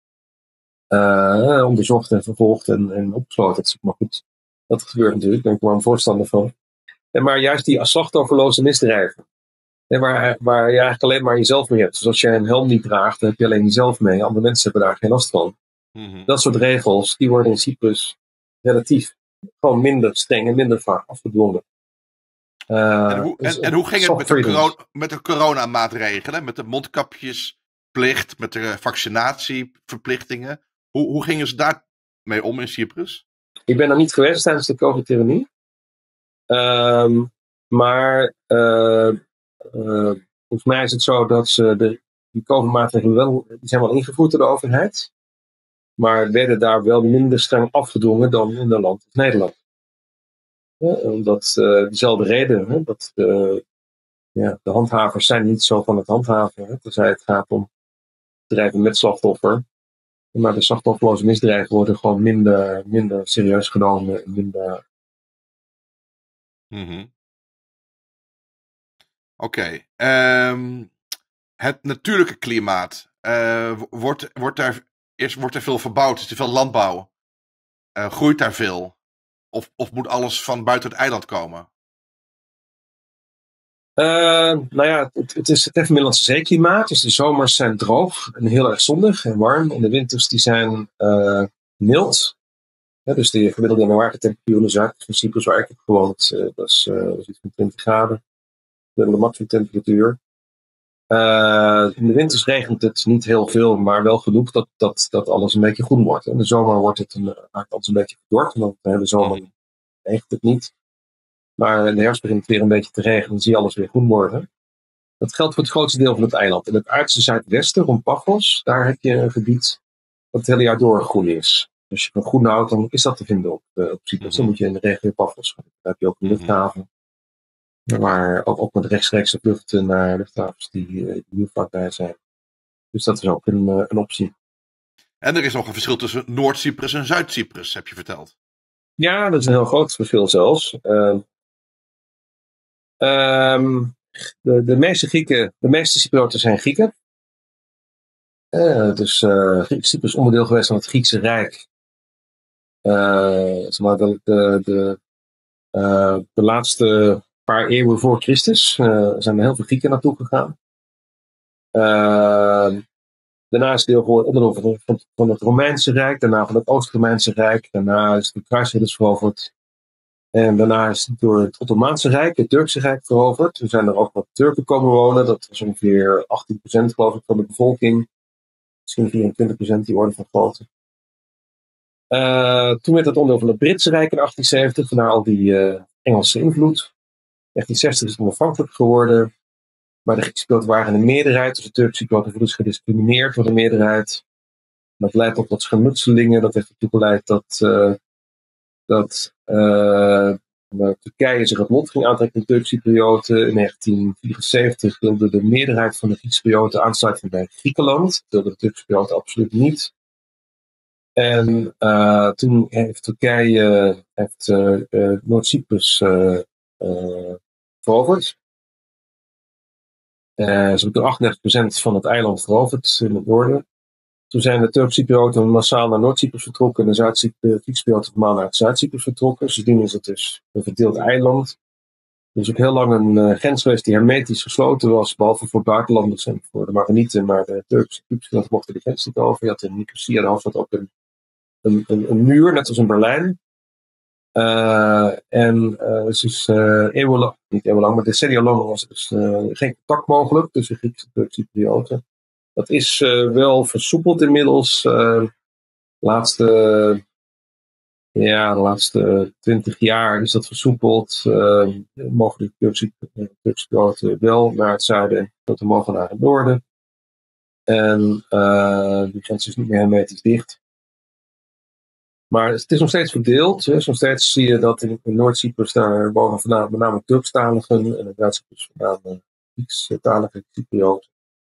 uh, onderzocht en vervolgd en, en opgesloten. Dat is maar goed. Dat gebeurt natuurlijk, daar ben ik wel een voorstander van. En maar juist die slachtofferloze misdrijven. En waar, waar je eigenlijk alleen maar jezelf mee hebt. Dus als je een helm niet draagt, dan heb je alleen jezelf mee. Andere mensen hebben daar geen last van. Mm-hmm. Dat soort regels, die worden in Cyprus relatief gewoon minder streng en minder vaak afgedwongen. Uh, en, hoe, en, en hoe ging het met de, corona, met de coronamaatregelen? Met de mondkapjesplicht, met de vaccinatieverplichtingen? Hoe, hoe gingen ze daarmee om in Cyprus? Ik ben er niet geweest tijdens de COVID-epidemie. Um, maar uh, uh, volgens mij is het zo dat ze de, die COVID-maatregelen wel, die zijn wel ingevoerd door de overheid. Maar werden daar wel minder streng afgedwongen dan in een land als Nederland. Ja, omdat uh, dezelfde reden, hè, dat de, ja, de handhavers zijn niet zo van het handhaven. Hè, tenzij het gaat om bedrijven met slachtoffer. Maar de slachtofferloze misdrijven worden gewoon minder, minder serieus genomen. Minder... Mm-hmm. Oké. Okay. Um, het natuurlijke klimaat. Uh, wordt, wordt, daar, eerst, wordt er veel verbouwd? Is er veel landbouw? Uh, groeit daar veel? Of, of moet alles van buiten het eiland komen? Uh, nou ja, het, het is het even Middellandse zeeklimaat. Dus de zomers zijn droog en heel erg zonnig en warm. En de winters die zijn uh, mild. Ja, dus de gemiddelde waartemperatuur in de zuid van Cyprus, waar ik heb gewoond, uh, dat is uh, iets van twintig graden. De maximum temperatuur. Uh, in de winters regent het niet heel veel, maar wel genoeg dat, dat, dat alles een beetje groen wordt. In de zomer wordt het een, raakt alles een beetje verdord, want de hele zomer regent het niet. Maar in de herfst begint het weer een beetje te regenen, dan zie je alles weer groen worden. Dat geldt voor het grootste deel van het eiland. In het uiterste zuidwesten, rond Paphos, daar heb je een gebied dat het hele jaar door groen is. Als je van groen houdt, dan is dat te vinden op, uh, op Cyprus. Dan moet je in de regio Paphos gaan. Daar heb je ook een luchthaven. Maar ook, ook met rechtstreekse vluchten naar luchthavens die, uh, die heel vlakbij zijn. Dus dat is ook een, uh, een optie. En er is nog een verschil tussen Noord-Cyprus en Zuid-Cyprus, heb je verteld. Ja, dat is een heel groot verschil zelfs. Uh, um, de, de meeste Grieken, de meeste Cyprioten zijn Grieken. Uh, dus uh, Cyprus is onderdeel geweest van het Griekse Rijk. Uh, zeg maar de, de, de, uh, de laatste paar eeuwen voor Christus uh, zijn er heel veel Grieken naartoe gegaan. Uh, daarna is het deel geworden onderdeel van, van het Romeinse Rijk, daarna van het Oost-Romeinse Rijk, daarna is het de kruisridders veroverd. En daarna is het door het Ottomaanse Rijk, het Turkse Rijk, veroverd. Toen zijn er ook wat Turken komen wonen, dat was ongeveer achttien procent geloof ik van de bevolking. Misschien vierentwintig procent die orde van grootte. Uh, toen werd het onderdeel van het Britse Rijk in achttien zeventig, vandaar al die uh, Engelse invloed. negentien zestig is het onafhankelijk geworden. Maar de Griekse Cyprioten waren in de meerderheid, dus de Turkse Cyprioten worden dus gediscrimineerd door de meerderheid. Dat leidt tot wat schermutselingen. Dat heeft ertoe geleid dat, uh, dat uh, Turkije zich het lot ging aantrekken van de Turkse Cyprioten. In negentien vierenzeventig wilde de meerderheid van de Griekse Cyprioten aansluiten bij Griekenland. Dat wilden de Turkse Cyprioten absoluut niet. En uh, toen heeft Turkije heeft, uh, uh, Noord-Cyprus uh, uh, veroverd. Uh, ze hebben toen achtendertig procent van het eiland veroverd in het noorden. Toen zijn de Turkse Cyprioten massaal naar Noord-Cyprus vertrokken en de Zuid-Cyprioten massaal naar het Zuid-Cyprus vertrokken. Sindsdien is het dus een verdeeld eiland. Er is ook heel lang een uh, grens geweest die hermetisch gesloten was, behalve voor buitenlanders en voor de Maronieten, maar de Turkse Cyprioten mochten de grens niet over. Je had in Nicosia, de hoofdstad, ook een, een, een, een muur, net als in Berlijn. Uh, en uh, dus is uh, eeuwenlang, niet eeuwenlang, maar decennia lang was er dus uh, geen contact mogelijk tussen Griekse en Turkse Cyprioten. Dat is uh, wel versoepeld inmiddels. Uh, de laatste, ja, de laatste twintig jaar is dat versoepeld. Uh, mogen de Turkse Cyprioten wel naar het zuiden en Cyprioten mogen naar het noorden. En uh, die grens is niet meer hermetisch dicht. Maar het is nog steeds verdeeld. Hè. Nog steeds zie je dat in, in Noord-Cyprus daar wonen vandaan, met name Turkstaligen en in Zuid-Cyprus vandaan Griekstalige Cyprioten.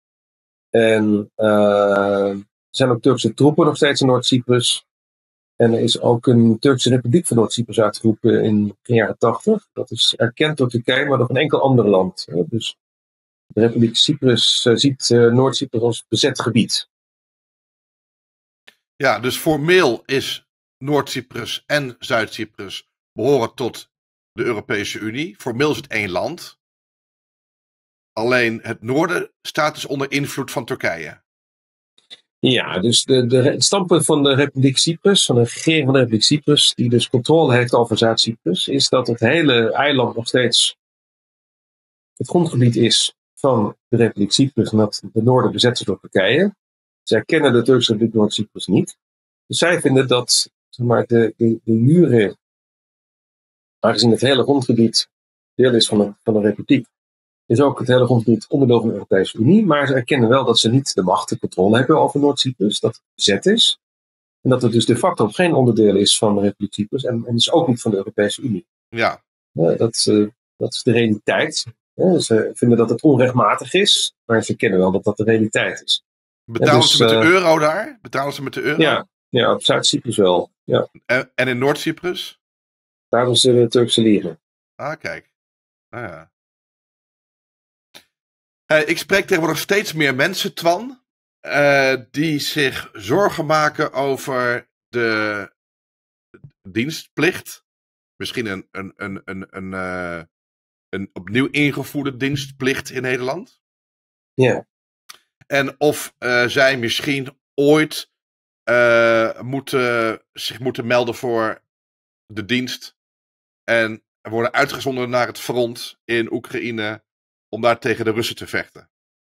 En uh, er zijn ook Turkse troepen nog steeds in Noord-Cyprus. En er is ook een Turkse Republiek van Noord-Cyprus uitgeroepen in de jaren tachtig. Dat is erkend door Turkije, maar door een enkel ander land. Hè. Dus de Republiek Cyprus uh, ziet uh, Noord-Cyprus als bezet gebied. Ja, dus formeel is Noord-Cyprus en Zuid-Cyprus behoren tot de Europese Unie. Formeel is het één land. Alleen het noorden staat dus onder invloed van Turkije. Ja, dus de, de, het standpunt van de Republiek Cyprus, van de regering van de Republiek Cyprus, die dus controle heeft over Zuid-Cyprus, is dat het hele eiland nog steeds het grondgebied is van de Republiek Cyprus en dat de noorden bezet is door Turkije. Zij kennen de Turkse Republiek Noord-Cyprus niet. Dus zij vinden dat zeg maar, de, de, de muren, aangezien het hele grondgebied deel is van de, van de Republiek, is ook het hele grondgebied onderdeel van de Europese Unie. Maar ze erkennen wel dat ze niet de macht en controle hebben over Noord-Cyprus. Dat het bezet is. En dat het dus de facto geen onderdeel is van de Republiek Cyprus. En, en dus ook niet van de Europese Unie. Ja. Ja, dat, uh, dat is de realiteit. Ja, ze vinden dat het onrechtmatig is. Maar ze kennen wel dat dat de realiteit is. Betalen dus, ze met de uh, euro daar? Betalen ze met de euro? Ja, ja op Zuid-Cyprus wel. Ja. En, en in Noord-Cyprus? Daar is de Turkse lira. Ah, kijk. Ah, ja. Uh, ik spreek tegenwoordig steeds meer mensen, Twan, uh, die zich zorgen maken over de dienstplicht. Misschien een, een, een, een, een, uh, een opnieuw ingevoerde dienstplicht in Nederland. Ja. En of uh, zij misschien ooit uh, moeten, zich moeten melden voor de dienst. En worden uitgezonden naar het front in Oekraïne om daar tegen de Russen te vechten.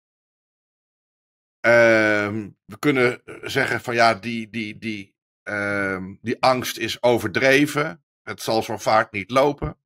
Uh, we kunnen zeggen van ja, die, die, die, uh, die angst is overdreven. Het zal zo'n vaart niet lopen.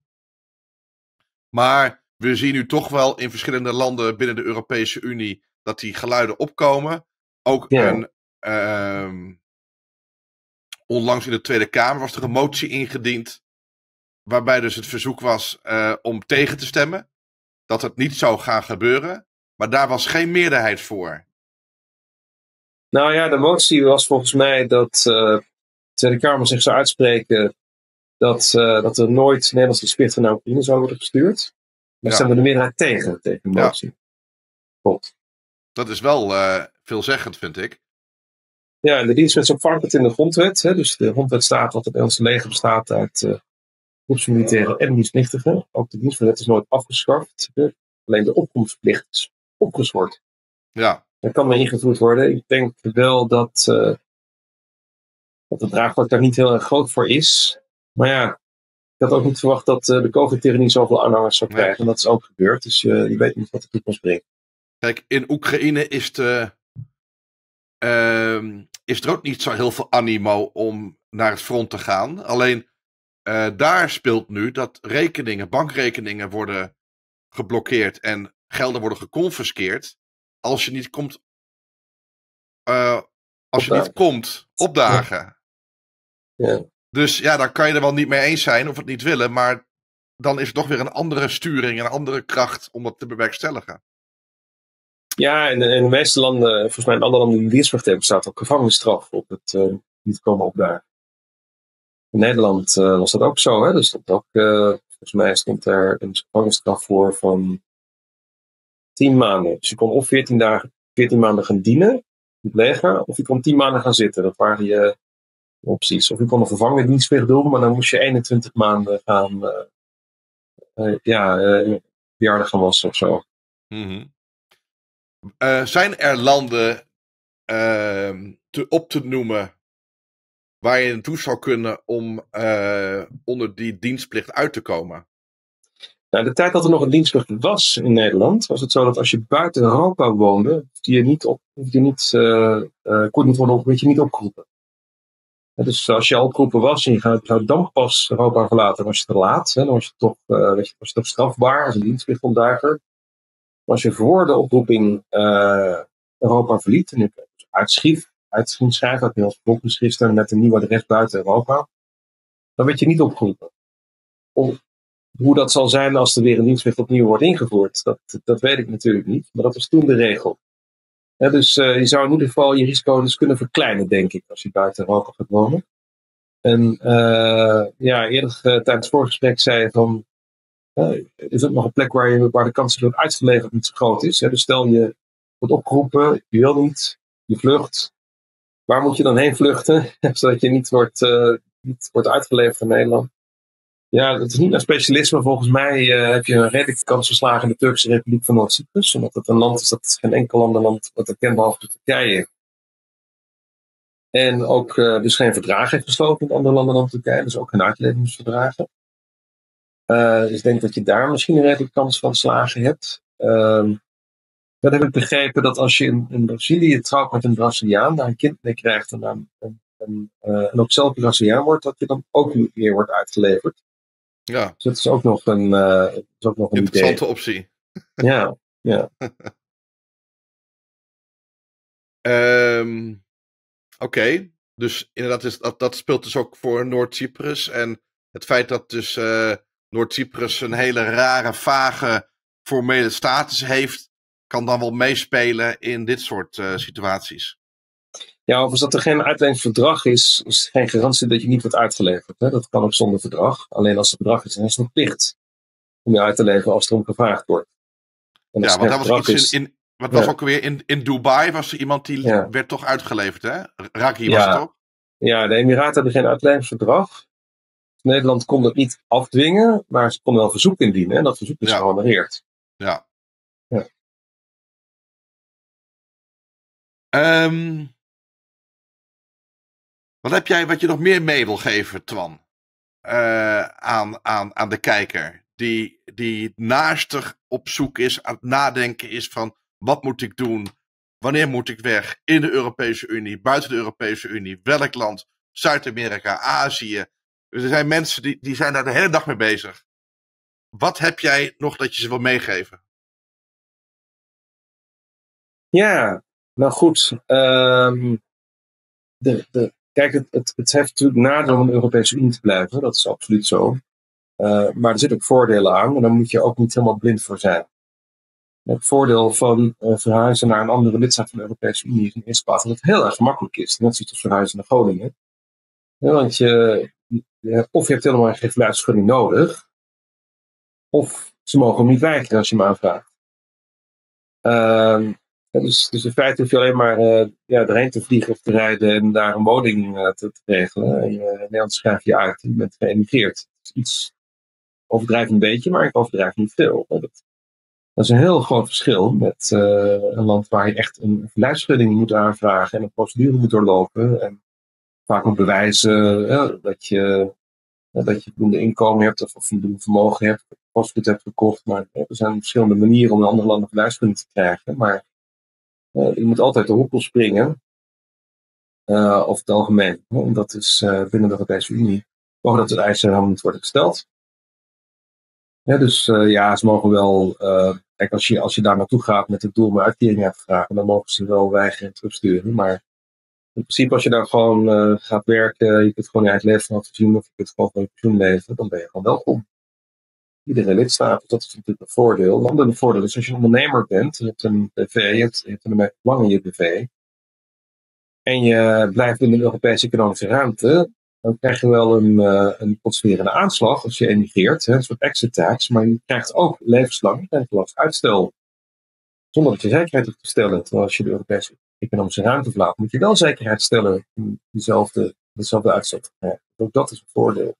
Maar we zien nu toch wel in verschillende landen binnen de Europese Unie dat die geluiden opkomen. Ook ja. een, uh, onlangs in de Tweede Kamer was er een motie ingediend. Waarbij dus het verzoek was uh, om tegen te stemmen. Dat het niet zou gaan gebeuren. Maar daar was geen meerderheid voor. Nou ja, de motie was volgens mij dat uh, de Tweede Kamer zich zou uitspreken dat, uh, dat er nooit Nederlandse deskundigen naar Oekraïne zou worden gestuurd. Daar ja. stemde de meerderheid tegen, tegen de motie. Ja. Klopt. Dat is wel uh, veelzeggend, vind ik. Ja, en de dienstwet is ook verankerd in de grondwet. Hè? Dus de grondwet staat dat het Nederlandse leger bestaat uit uh, groepsmilitairen en dienstplichtigen. Ook de dienstwet is nooit afgeschaft. Hè? Alleen de opkomstplicht is opgeschort. Ja. Dat kan maar ingevoerd worden. Ik denk wel dat, uh, dat de draagvlak daar niet heel erg groot voor is. Maar ja, ik had ook niet verwacht dat uh, de COVID-therapie zoveel aanhangers zou krijgen. Nee. En dat is ook gebeurd. Dus uh, je weet niet wat de toekomst brengt. Kijk, in Oekraïne is, de, uh, is er ook niet zo heel veel animo om naar het front te gaan. Alleen uh, daar speelt nu dat rekeningen, bankrekeningen worden geblokkeerd en gelden worden geconfiskeerd. Als je niet komt, uh, als je niet komt opdagen. Ja. Ja. Dus ja, dan kan je er wel niet mee eens zijn of het niet willen, maar dan is er toch weer een andere sturing, een andere kracht om dat te bewerkstelligen. Ja, en in de meeste landen, volgens mij in andere landen die een dienstplicht hebben, staat ook gevangenisstraf op het uh, niet komen opdagen. In Nederland uh, was dat ook zo, hè? Dus dat ook, uh, volgens mij stond er een gevangenisstraf voor van tien maanden. Dus je kon of veertien dagen, veertien maanden gaan dienen in het leger, of je kon tien maanden gaan zitten. Dat waren je opties. Of je kon een vervangende dienstplicht doen, maar dan moest je eenentwintig maanden gaan, uh, uh, ja, uh, bejaarden gaan wassen of zo. Mm-hmm. Uh, zijn er landen uh, te, op te noemen waar je naartoe zou kunnen om uh, onder die dienstplicht uit te komen? Nou, de tijd dat er nog een dienstplicht was in Nederland, was het zo dat als je buiten Europa woonde, je niet op, je niet, uh, uh, kon niet worden op, werd je niet opgeroepen. Ja, dus als je al opgeroepen was en je zou dan pas Europa verlaten, was je te laat. Hè, dan was je toch, uh, was je toch strafbaar als een dienstplichtontduiker. Maar als je voor de oproeping uh, Europa verliet, en je uitschief, uit ging schrijven, had je als bevolkingsregister met een nieuw adres buiten Europa, dan werd je niet opgeroepen. Om, hoe dat zal zijn als er weer een dienstplicht opnieuw wordt ingevoerd, dat, dat weet ik natuurlijk niet. Maar dat was toen de regel. Ja, dus uh, je zou in ieder geval je risico dus kunnen verkleinen, denk ik, als je buiten Europa gaat wonen. En uh, ja, eerder uh, tijdens het voorgesprek zei je van, uh, is het nog een plek waar, je, waar de kans dat je wordt uitgeleverd niet zo groot is. Hè? Dus stel je wordt opgeroepen, je wil niet, je vlucht. Waar moet je dan heen vluchten, zodat je niet wordt, uh, niet wordt uitgeleverd in Nederland? Ja, dat is niet naar specialisme. Volgens mij uh, heb je een redelijke kans verslagen in de Turkse Republiek van Noord-Cyprus. Omdat het een land is dat geen enkel ander land wat erkent behalve Turkije. En ook uh, dus geen verdragen heeft gesloten met andere landen dan Turkije. Dus ook geen uitleveringsverdragen. Uh, dus ik denk dat je daar misschien een redelijke kans van slagen hebt. Uh, dan heb ik begrepen dat als je in, in Brazilië trouwt met een Braziliaan, daar een kind mee krijgt en, dan, en, en, uh, en ook zelf een Braziliaan wordt, dat je dan ook niet meer wordt uitgeleverd. Ja. Dus dat is ook nog een, uh, is ook nog een interessante idee. optie. Ja, ja. um, Oké, okay. Dus inderdaad, is, dat, dat speelt dus ook voor Noord-Cyprus. En het feit dat dus uh, Noord-Cyprus een hele rare, vage, formele status heeft, kan dan wel meespelen in dit soort uh, situaties. Ja, overigens dat er geen uitleveringsverdrag is, is geen garantie dat je niet wordt uitgeleverd. Hè? Dat kan ook zonder verdrag. Alleen als er verdrag is, dan is het een plicht om je uit te leveren als er om gevraagd wordt. En ja, want daar was iets is, in, in wat was ja. ook weer in, in Dubai was er iemand die ja. werd toch uitgeleverd, hè? Raghi was ja. het ook? Ja, de Emiraten hebben geen uitleveringsverdrag. Nederland kon dat niet afdwingen, maar ze konden wel verzoek indienen en dat verzoek is ja. gehonoreerd. Ja. ja. Um, Wat heb jij wat je nog meer mee wil geven, Twan? Uh, aan, aan, aan de kijker. Die, die naastig op zoek is, aan het nadenken is van wat moet ik doen? Wanneer moet ik weg? In de Europese Unie, buiten de Europese Unie, welk land? Zuid-Amerika, Azië. Er zijn mensen die, die zijn daar de hele dag mee bezig. Wat heb jij nog dat je ze wil meegeven? Ja, nou goed. Um, de, de, kijk, het, het, het heeft natuurlijk nadeel om in de Europese Unie te blijven. Dat is absoluut zo. Uh, maar er zitten ook voordelen aan. En daar moet je ook niet helemaal blind voor zijn. Het voordeel van uh, verhuizen naar een andere lidstaat van de Europese Unie is in de eerste plaats dat het heel erg gemakkelijk is. Net zoals verhuizen naar Groningen. Ja, want je, je, of je hebt helemaal geen geluidsvergunning nodig. Of ze mogen hem niet weigeren als je hem aanvraagt. Uh, dus, dus in feite hoef je alleen maar uh, ja, erheen te vliegen of te rijden en daar een woning uh, te, te regelen. En uh, in Nederland schrijf je uit en je bent geëmigreerd. Het is iets overdrijf een beetje, maar ik overdrijf niet veel. Dat, dat is een heel groot verschil met uh, een land waar je echt een verlijfsvergunning moet aanvragen en een procedure moet doorlopen. En vaak moet bewijzen uh, dat je uh, dat je voldoende inkomen hebt of voldoende vermogen hebt, vastgoed hebt gekocht. Maar uh, er zijn verschillende manieren om in andere landen een verlijfsvergunning te krijgen. Maar uh, je moet altijd de hoepel springen. Uh, over het algemeen. En dat is uh, binnen de Europese Unie. Mogen dat de eisen helemaal niet worden gesteld. Ja, dus uh, ja, ze mogen wel. Uh, kijk, als je, als je daar naartoe gaat met het doel om uitkering uit te vragen, dan mogen ze wel weigeren en terugsturen. Maar in principe, als je daar gewoon uh, gaat werken, je kunt gewoon je eigen leven van voorzien, of je kunt gewoon van je pensioen leven, dan ben je gewoon welkom. Iedere lidstaat, dat is natuurlijk een voordeel. Een ander voordeel is als je een ondernemer bent, je hebt een B V, je hebt, je hebt een belang in je B V, en je blijft in de Europese economische ruimte, dan krijg je wel een, uh, een conserverende aanslag als je emigreert, hè, een soort exit tax, maar je krijgt ook levenslang uitstel. Zonder dat je zekerheid hoeft te stellen. Terwijl als je de Europese economische ruimte verlaat, moet je wel zekerheid stellen om diezelfde, dezelfde uitstel te krijgen. Ook dat is een voordeel.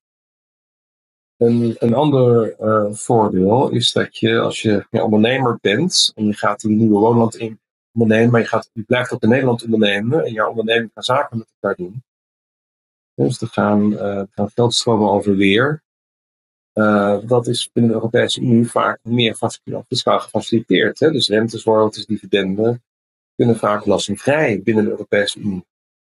Een, een ander uh, voordeel is dat je, als je ja, ondernemer bent en je gaat in een nieuwe woonland in ondernemen, maar je, gaat, je blijft ook in Nederland ondernemen en jouw onderneming gaat zaken met elkaar doen. Dus er gaan, uh, gaan geldstromen over weer. Uh, dat is binnen de Europese Unie vaak meer fiscaal gefaciliteerd. Hè? Dus rentes, royalties, dividenden kunnen vaak belastingvrij binnen de Europese Unie.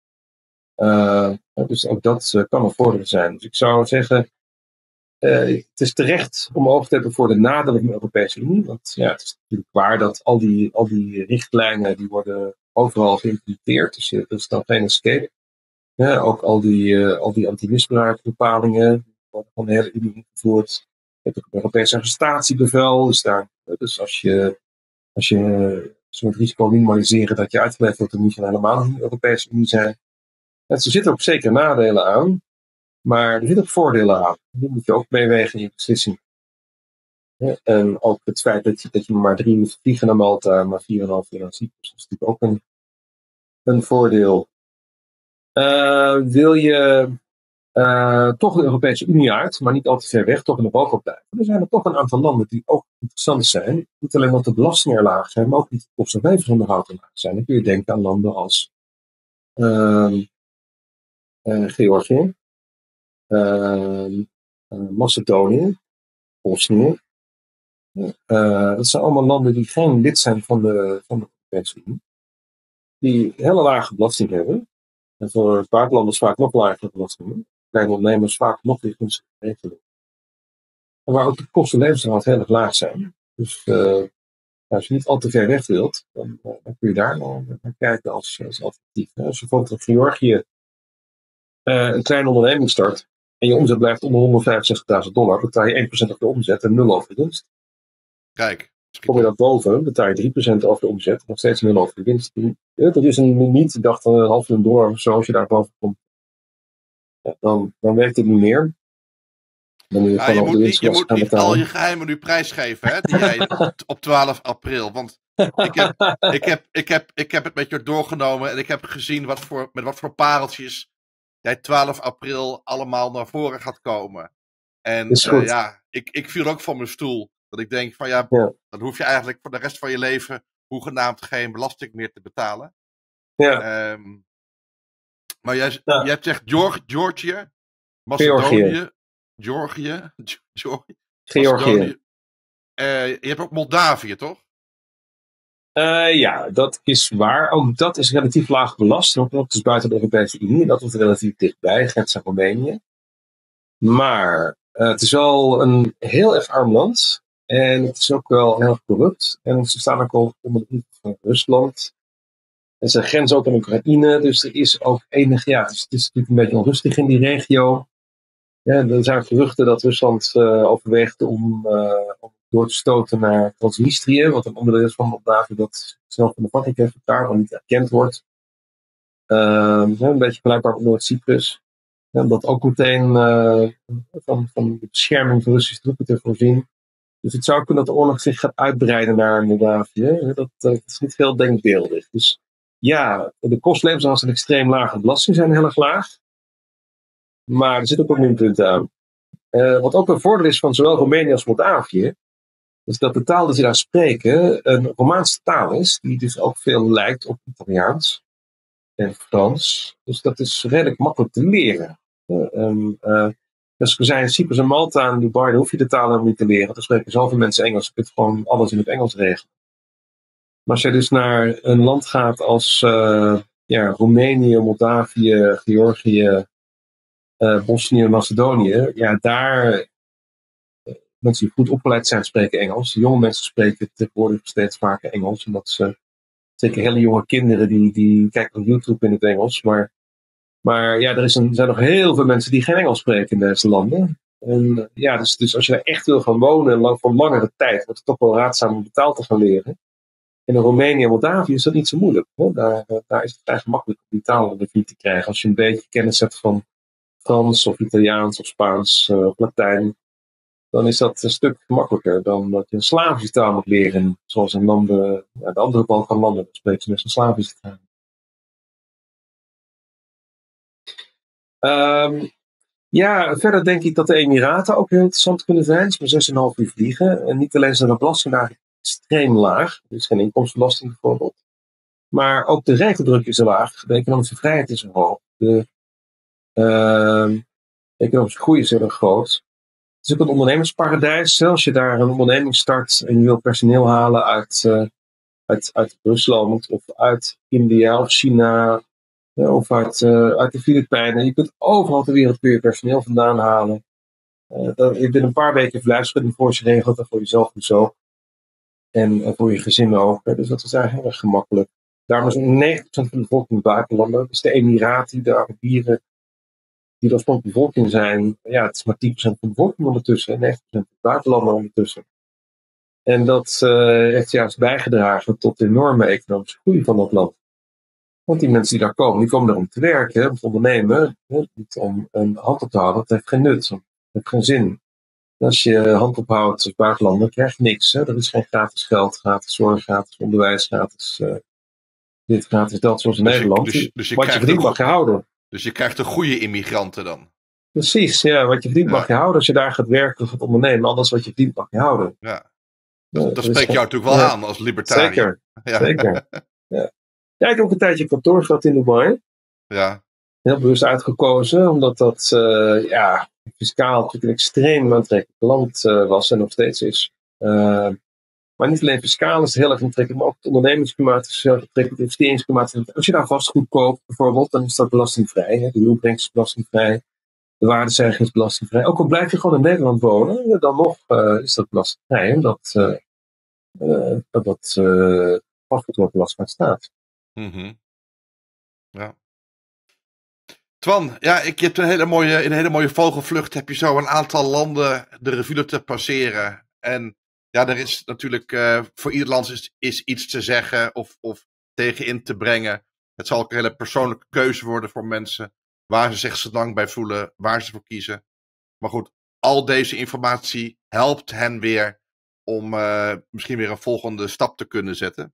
Uh, dus ook dat uh, kan een voordeel zijn. Dus ik zou zeggen, uh, het is terecht om oog te hebben voor de nadelen van de Europese Unie. Want ja, het is natuurlijk waar dat al die, al die richtlijnen die worden overal geïmplementeerd. Dus er is dan geen escape. Ja, ook al die, uh, al die anti-misbruikbepalingen worden van de hele Unie ingevoerd. Je hebt ook een Europees arrestatiebevel. Dus, daar, dus als je, als je uh, het risico minimaliseren dat je uitgeleverd wordt, dan moet je helemaal in de Europese Unie zijn. En er zitten ook zeker nadelen aan, maar er zitten ook voordelen aan. Die moet je ook meewegen in je beslissing. Ja, en ook het feit dat je, dat je maar drie moet vliegen naar Malta, maar vier en een half uur naar Cyprus, dat is natuurlijk ook een, een voordeel. Uh, wil je uh, toch de Europese Unie uit, maar niet al te ver weg, toch in Europa blijven? Er zijn er toch een aantal landen die ook interessant zijn. Niet alleen omdat de belastingen er laag zijn, maar ook niet het kosten van levensonderhoud er laag zijn. Dan kun je denken aan landen als uh, uh, Georgië, uh, uh, Macedonië, Bosnië. Uh, dat zijn allemaal landen die geen lid zijn van de, van de Europese Unie. Die hele lage belasting hebben. En voor buitenlanders vaak nog lagere belastingen. Kleine ondernemers vaak nog weer gunstige regelingen. En waar ook de kosten levensonderhoud heel erg laag zijn. Dus uh, als je niet al te ver weg wilt, dan, uh, dan kun je daar naar kijken als, als alternatief. Als je bijvoorbeeld in Georgië uh, een kleine onderneming start en je omzet blijft onder honderdvijfenzestigduizend dollar, betaal je één procent over de omzet en nul over de winst. Kijk. Kom je dat boven, betaal je drie procent over de omzet, nog steeds nul over de winst. Er is een limiet, ik dacht een half miljoen dollar of zo, als je daar boven komt. Ja, dan, dan werkt het niet meer. Dan moet je, ja, je moet niet, je moet niet betalen. al je geheimen nu prijsgeven, hè, die jij op twaalf april. Want ik heb, ik, heb, ik, heb, ik heb het met je doorgenomen en ik heb gezien wat voor, met wat voor pareltjes jij twaalf april allemaal naar voren gaat komen. En uh, ja, ik, ik viel ook van mijn stoel. Dat ik denk van ja, ja, dan hoef je eigenlijk voor de rest van je leven hoegenaamd geen belasting meer te betalen. Ja. Um, Maar jij, Nou, jij zegt Georg, Georgië, Macedonië, Georgië, Georgië, Macedonië. Uh, je hebt ook Moldavië, toch? Uh, ja, dat is waar. Ook dat is relatief laag belast. Ook dat is buiten de Europese Unie. Dat is relatief dichtbij, grens aan Roemenië. Maar uh, het is wel een heel erg arm land. En het is ook wel heel erg corrupt. En ze staan ook al onder de invloed van Rusland. En ze grenzen ook aan Oekraïne. Dus er is ook enig... Ja, het is, het is natuurlijk een beetje onrustig in die regio. Ja, er zijn geruchten dat Rusland uh, overweegt om, uh, om door te stoten naar Transnistrië, wat een onderdeel is van Moldavië dat zelf onafhankelijk heeft elkaar, maar niet erkend wordt. Uh, een beetje vergelijkbaar met Noord-Cyprus. Ja, dat ook meteen uh, van, van de bescherming van Russische troepen te voorzien. Dus het zou kunnen dat de oorlog zich gaat uitbreiden naar Moldavië. Dat, uh, dat is niet heel denkbeeldig. Dus ja, de kostlevens en extreem lage belasting zijn heel erg laag. Maar er zit ook een minpunt aan. Uh, wat ook een voordeel is van zowel Roemenië als Moldavië, is dat de taal die ze daar spreken een Romaanse taal is, die dus ook veel lijkt op Italiaans en Frans. Dus dat is redelijk makkelijk te leren. Uh, um, uh, dus we zijn in Cyprus en Malta en Dubai, dan hoef je de taal helemaal niet te leren. Dan spreken zoveel mensen Engels, je kunt gewoon alles in het Engels regelen. Maar als je dus naar een land gaat als uh, ja, Roemenië, Moldavië, Georgië, Uh, Bosnië en Macedonië, ja, daar uh, mensen die goed opgeleid zijn spreken Engels. De jonge mensen spreken tegenwoordig steeds vaker Engels, omdat ze, zeker hele jonge kinderen, die, die kijken op YouTube in het Engels. Maar, maar ja, er, is een, er zijn nog heel veel mensen die geen Engels spreken in deze landen. En uh, ja, dus, dus als je daar echt wil gaan wonen, lang, voor langere tijd, wordt het toch wel raadzaam om betaald te gaan leren. En in Roemenië en Moldavië is dat niet zo moeilijk. Hè? Daar, uh, daar is het vrij gemakkelijk om die taal onder de te krijgen. Als je een beetje kennis hebt van Frans of Italiaans of Spaans uh, of Latijn, dan is dat een stuk gemakkelijker dan dat je een Slavische taal moet leren. Zoals in landen, ja, de andere Balkanlanden spreken ze met een Slavische taal. Um, ja, verder denk ik dat de Emiraten ook heel interessant kunnen zijn. Het is maar zes komma vijf uur vliegen. En niet alleen zijn de belastingen daar extreem laag. Er is geen inkomstenbelasting bijvoorbeeld. Maar ook de rijkdruk is laag. De economische vrijheid is hoog. De Uh, economische groei is heel erg groot. Het is ook een ondernemersparadijs. Als je daar een onderneming start en je wil personeel halen uit, uh, uit, uit Rusland of uit India of China uh, of uit, uh, uit de Filipijnen. Je kunt overal ter wereld kun je personeel vandaan halen. Uh, dat, je bent een paar weken verblijfsvergunning voor je regelt en voor jezelf dus ook. En uh, voor je gezin ook. Dus dat is eigenlijk heel erg gemakkelijk. Daarom is negentig procent van de bevolking buitenlander. Dus de Emiraten, de Arabieren, die de oorspronkelijke bevolking zijn, ja, het is maar tien procent van de bevolking ondertussen, negentig procent van de buitenlander ondertussen. En dat uh, heeft juist bijgedragen tot de enorme economische groei van dat land. Want die mensen die daar komen, die komen daar om te werken, om te ondernemen, hè, niet om een hand op te houden. Dat heeft geen nut, dat heeft geen zin. En als je hand ophoudt als buitenlander, krijg je niks. Hè. Er is geen gratis geld, gratis zorg, gratis onderwijs, gratis uh, dit, gratis dat, zoals in dus Nederland. Je, dus, dus je wat je verdient mag je houden. Dus je krijgt de goede immigranten dan? Precies, ja. Wat je verdient ja. mag je houden als je daar gaat werken of gaat ondernemen. Alles wat je verdient mag je houden. Ja. Dat, dat spreekt jou natuurlijk wel ja. aan als libertariër. Zeker, ja. zeker. Ja. ja, ik heb ook een tijdje kantoor gehad in Dubai. Ja. Heel bewust uitgekozen, omdat dat uh, ja, fiscaal natuurlijk een extreem aantrekkelijk land uh, was en nog steeds is. Uh, maar niet alleen fiscaal is het heel erg aantrekkelijk, maar ook het ondernemingsklimaat is heel erg aantrekkelijk, het investeringsklimaat. Als je daar vastgoed koopt bijvoorbeeld, dan is dat belastingvrij. Hè? De huuropbrengst is belastingvrij. De waardezegging is belastingvrij. Ook al blijf je gewoon in Nederland wonen, dan nog uh, is dat belastingvrij. Omdat uh, uh, dat uh, vastgoed wordt belastbaar staat. Mm-hmm. Ja. Twan, ja, ik heb een hele mooie, in een hele mooie vogelvlucht heb je zo een aantal landen de revue te passeren. En ja, er is natuurlijk uh, voor ieder land is, is iets te zeggen of, of tegenin te brengen. Het zal ook een hele persoonlijke keuze worden voor mensen. Waar ze zich zo lang bij voelen, waar ze voor kiezen. Maar goed, al deze informatie helpt hen weer om uh, misschien weer een volgende stap te kunnen zetten.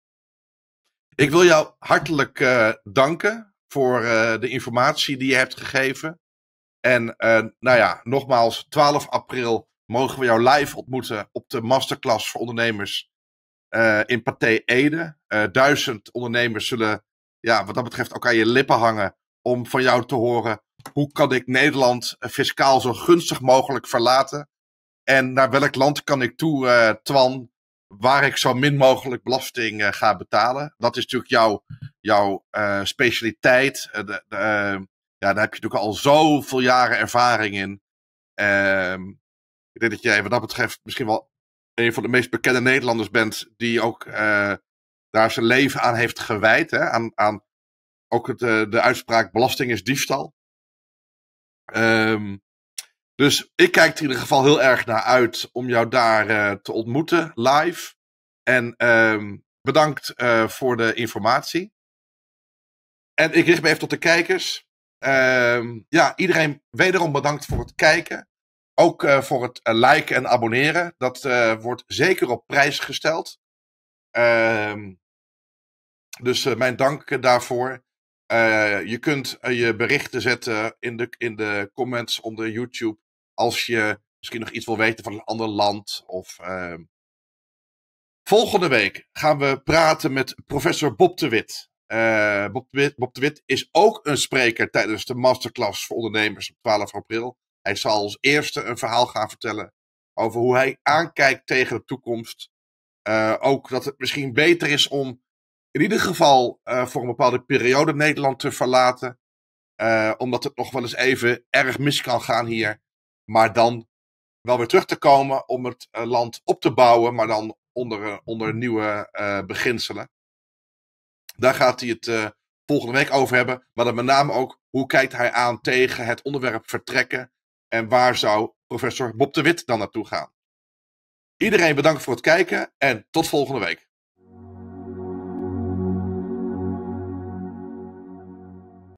Ik wil jou hartelijk uh, danken voor uh, de informatie die je hebt gegeven. En uh, nou ja, nogmaals, twaalf april mogen we jou live ontmoeten op de masterclass voor ondernemers uh, in Pathé Ede. Uh, duizend ondernemers zullen, ja, wat dat betreft ook aan je lippen hangen om van jou te horen, hoe kan ik Nederland fiscaal zo gunstig mogelijk verlaten? En naar welk land kan ik toe, uh, Twan, waar ik zo min mogelijk belasting uh, ga betalen? Dat is natuurlijk jouw, jouw uh, specialiteit. Uh, de, de, uh, ja, daar heb je natuurlijk al zoveel jaren ervaring in. Uh, ik denk dat jij wat dat betreft misschien wel een van de meest bekende Nederlanders bent die ook uh, daar zijn leven aan heeft gewijd. Hè? Aan, aan ook het, uh, de uitspraak belasting is diefstal. Um, dus ik kijk er in ieder geval heel erg naar uit om jou daar uh, te ontmoeten, live. En um, bedankt uh, voor de informatie. En ik richt me even tot de kijkers. Um, ja, iedereen wederom bedankt voor het kijken. Ook uh, voor het uh, liken en abonneren. Dat uh, wordt zeker op prijs gesteld. Um, dus uh, mijn dank daarvoor. Uh, je kunt uh, je berichten zetten in de, in de comments onder YouTube. Als je misschien nog iets wil weten van een ander land. Of, uh... Volgende week gaan we praten met professor Bob de Wit. Uh, Bob, de Wit. Bob de Wit is ook een spreker tijdens de masterclass voor ondernemers op twaalf april. Hij zal als eerste een verhaal gaan vertellen over hoe hij aankijkt tegen de toekomst. Uh, ook dat het misschien beter is om in ieder geval uh, voor een bepaalde periode Nederland te verlaten. Uh, omdat het nog wel eens even erg mis kan gaan hier. Maar dan wel weer terug te komen om het uh, land op te bouwen. Maar dan onder, uh, onder nieuwe uh, beginselen. Daar gaat hij het uh, volgende week over hebben. Maar dan met name ook hoe kijkt hij aan tegen het onderwerp vertrekken. En waar zou professor Bob de Wit dan naartoe gaan? Iedereen bedankt voor het kijken en tot volgende week.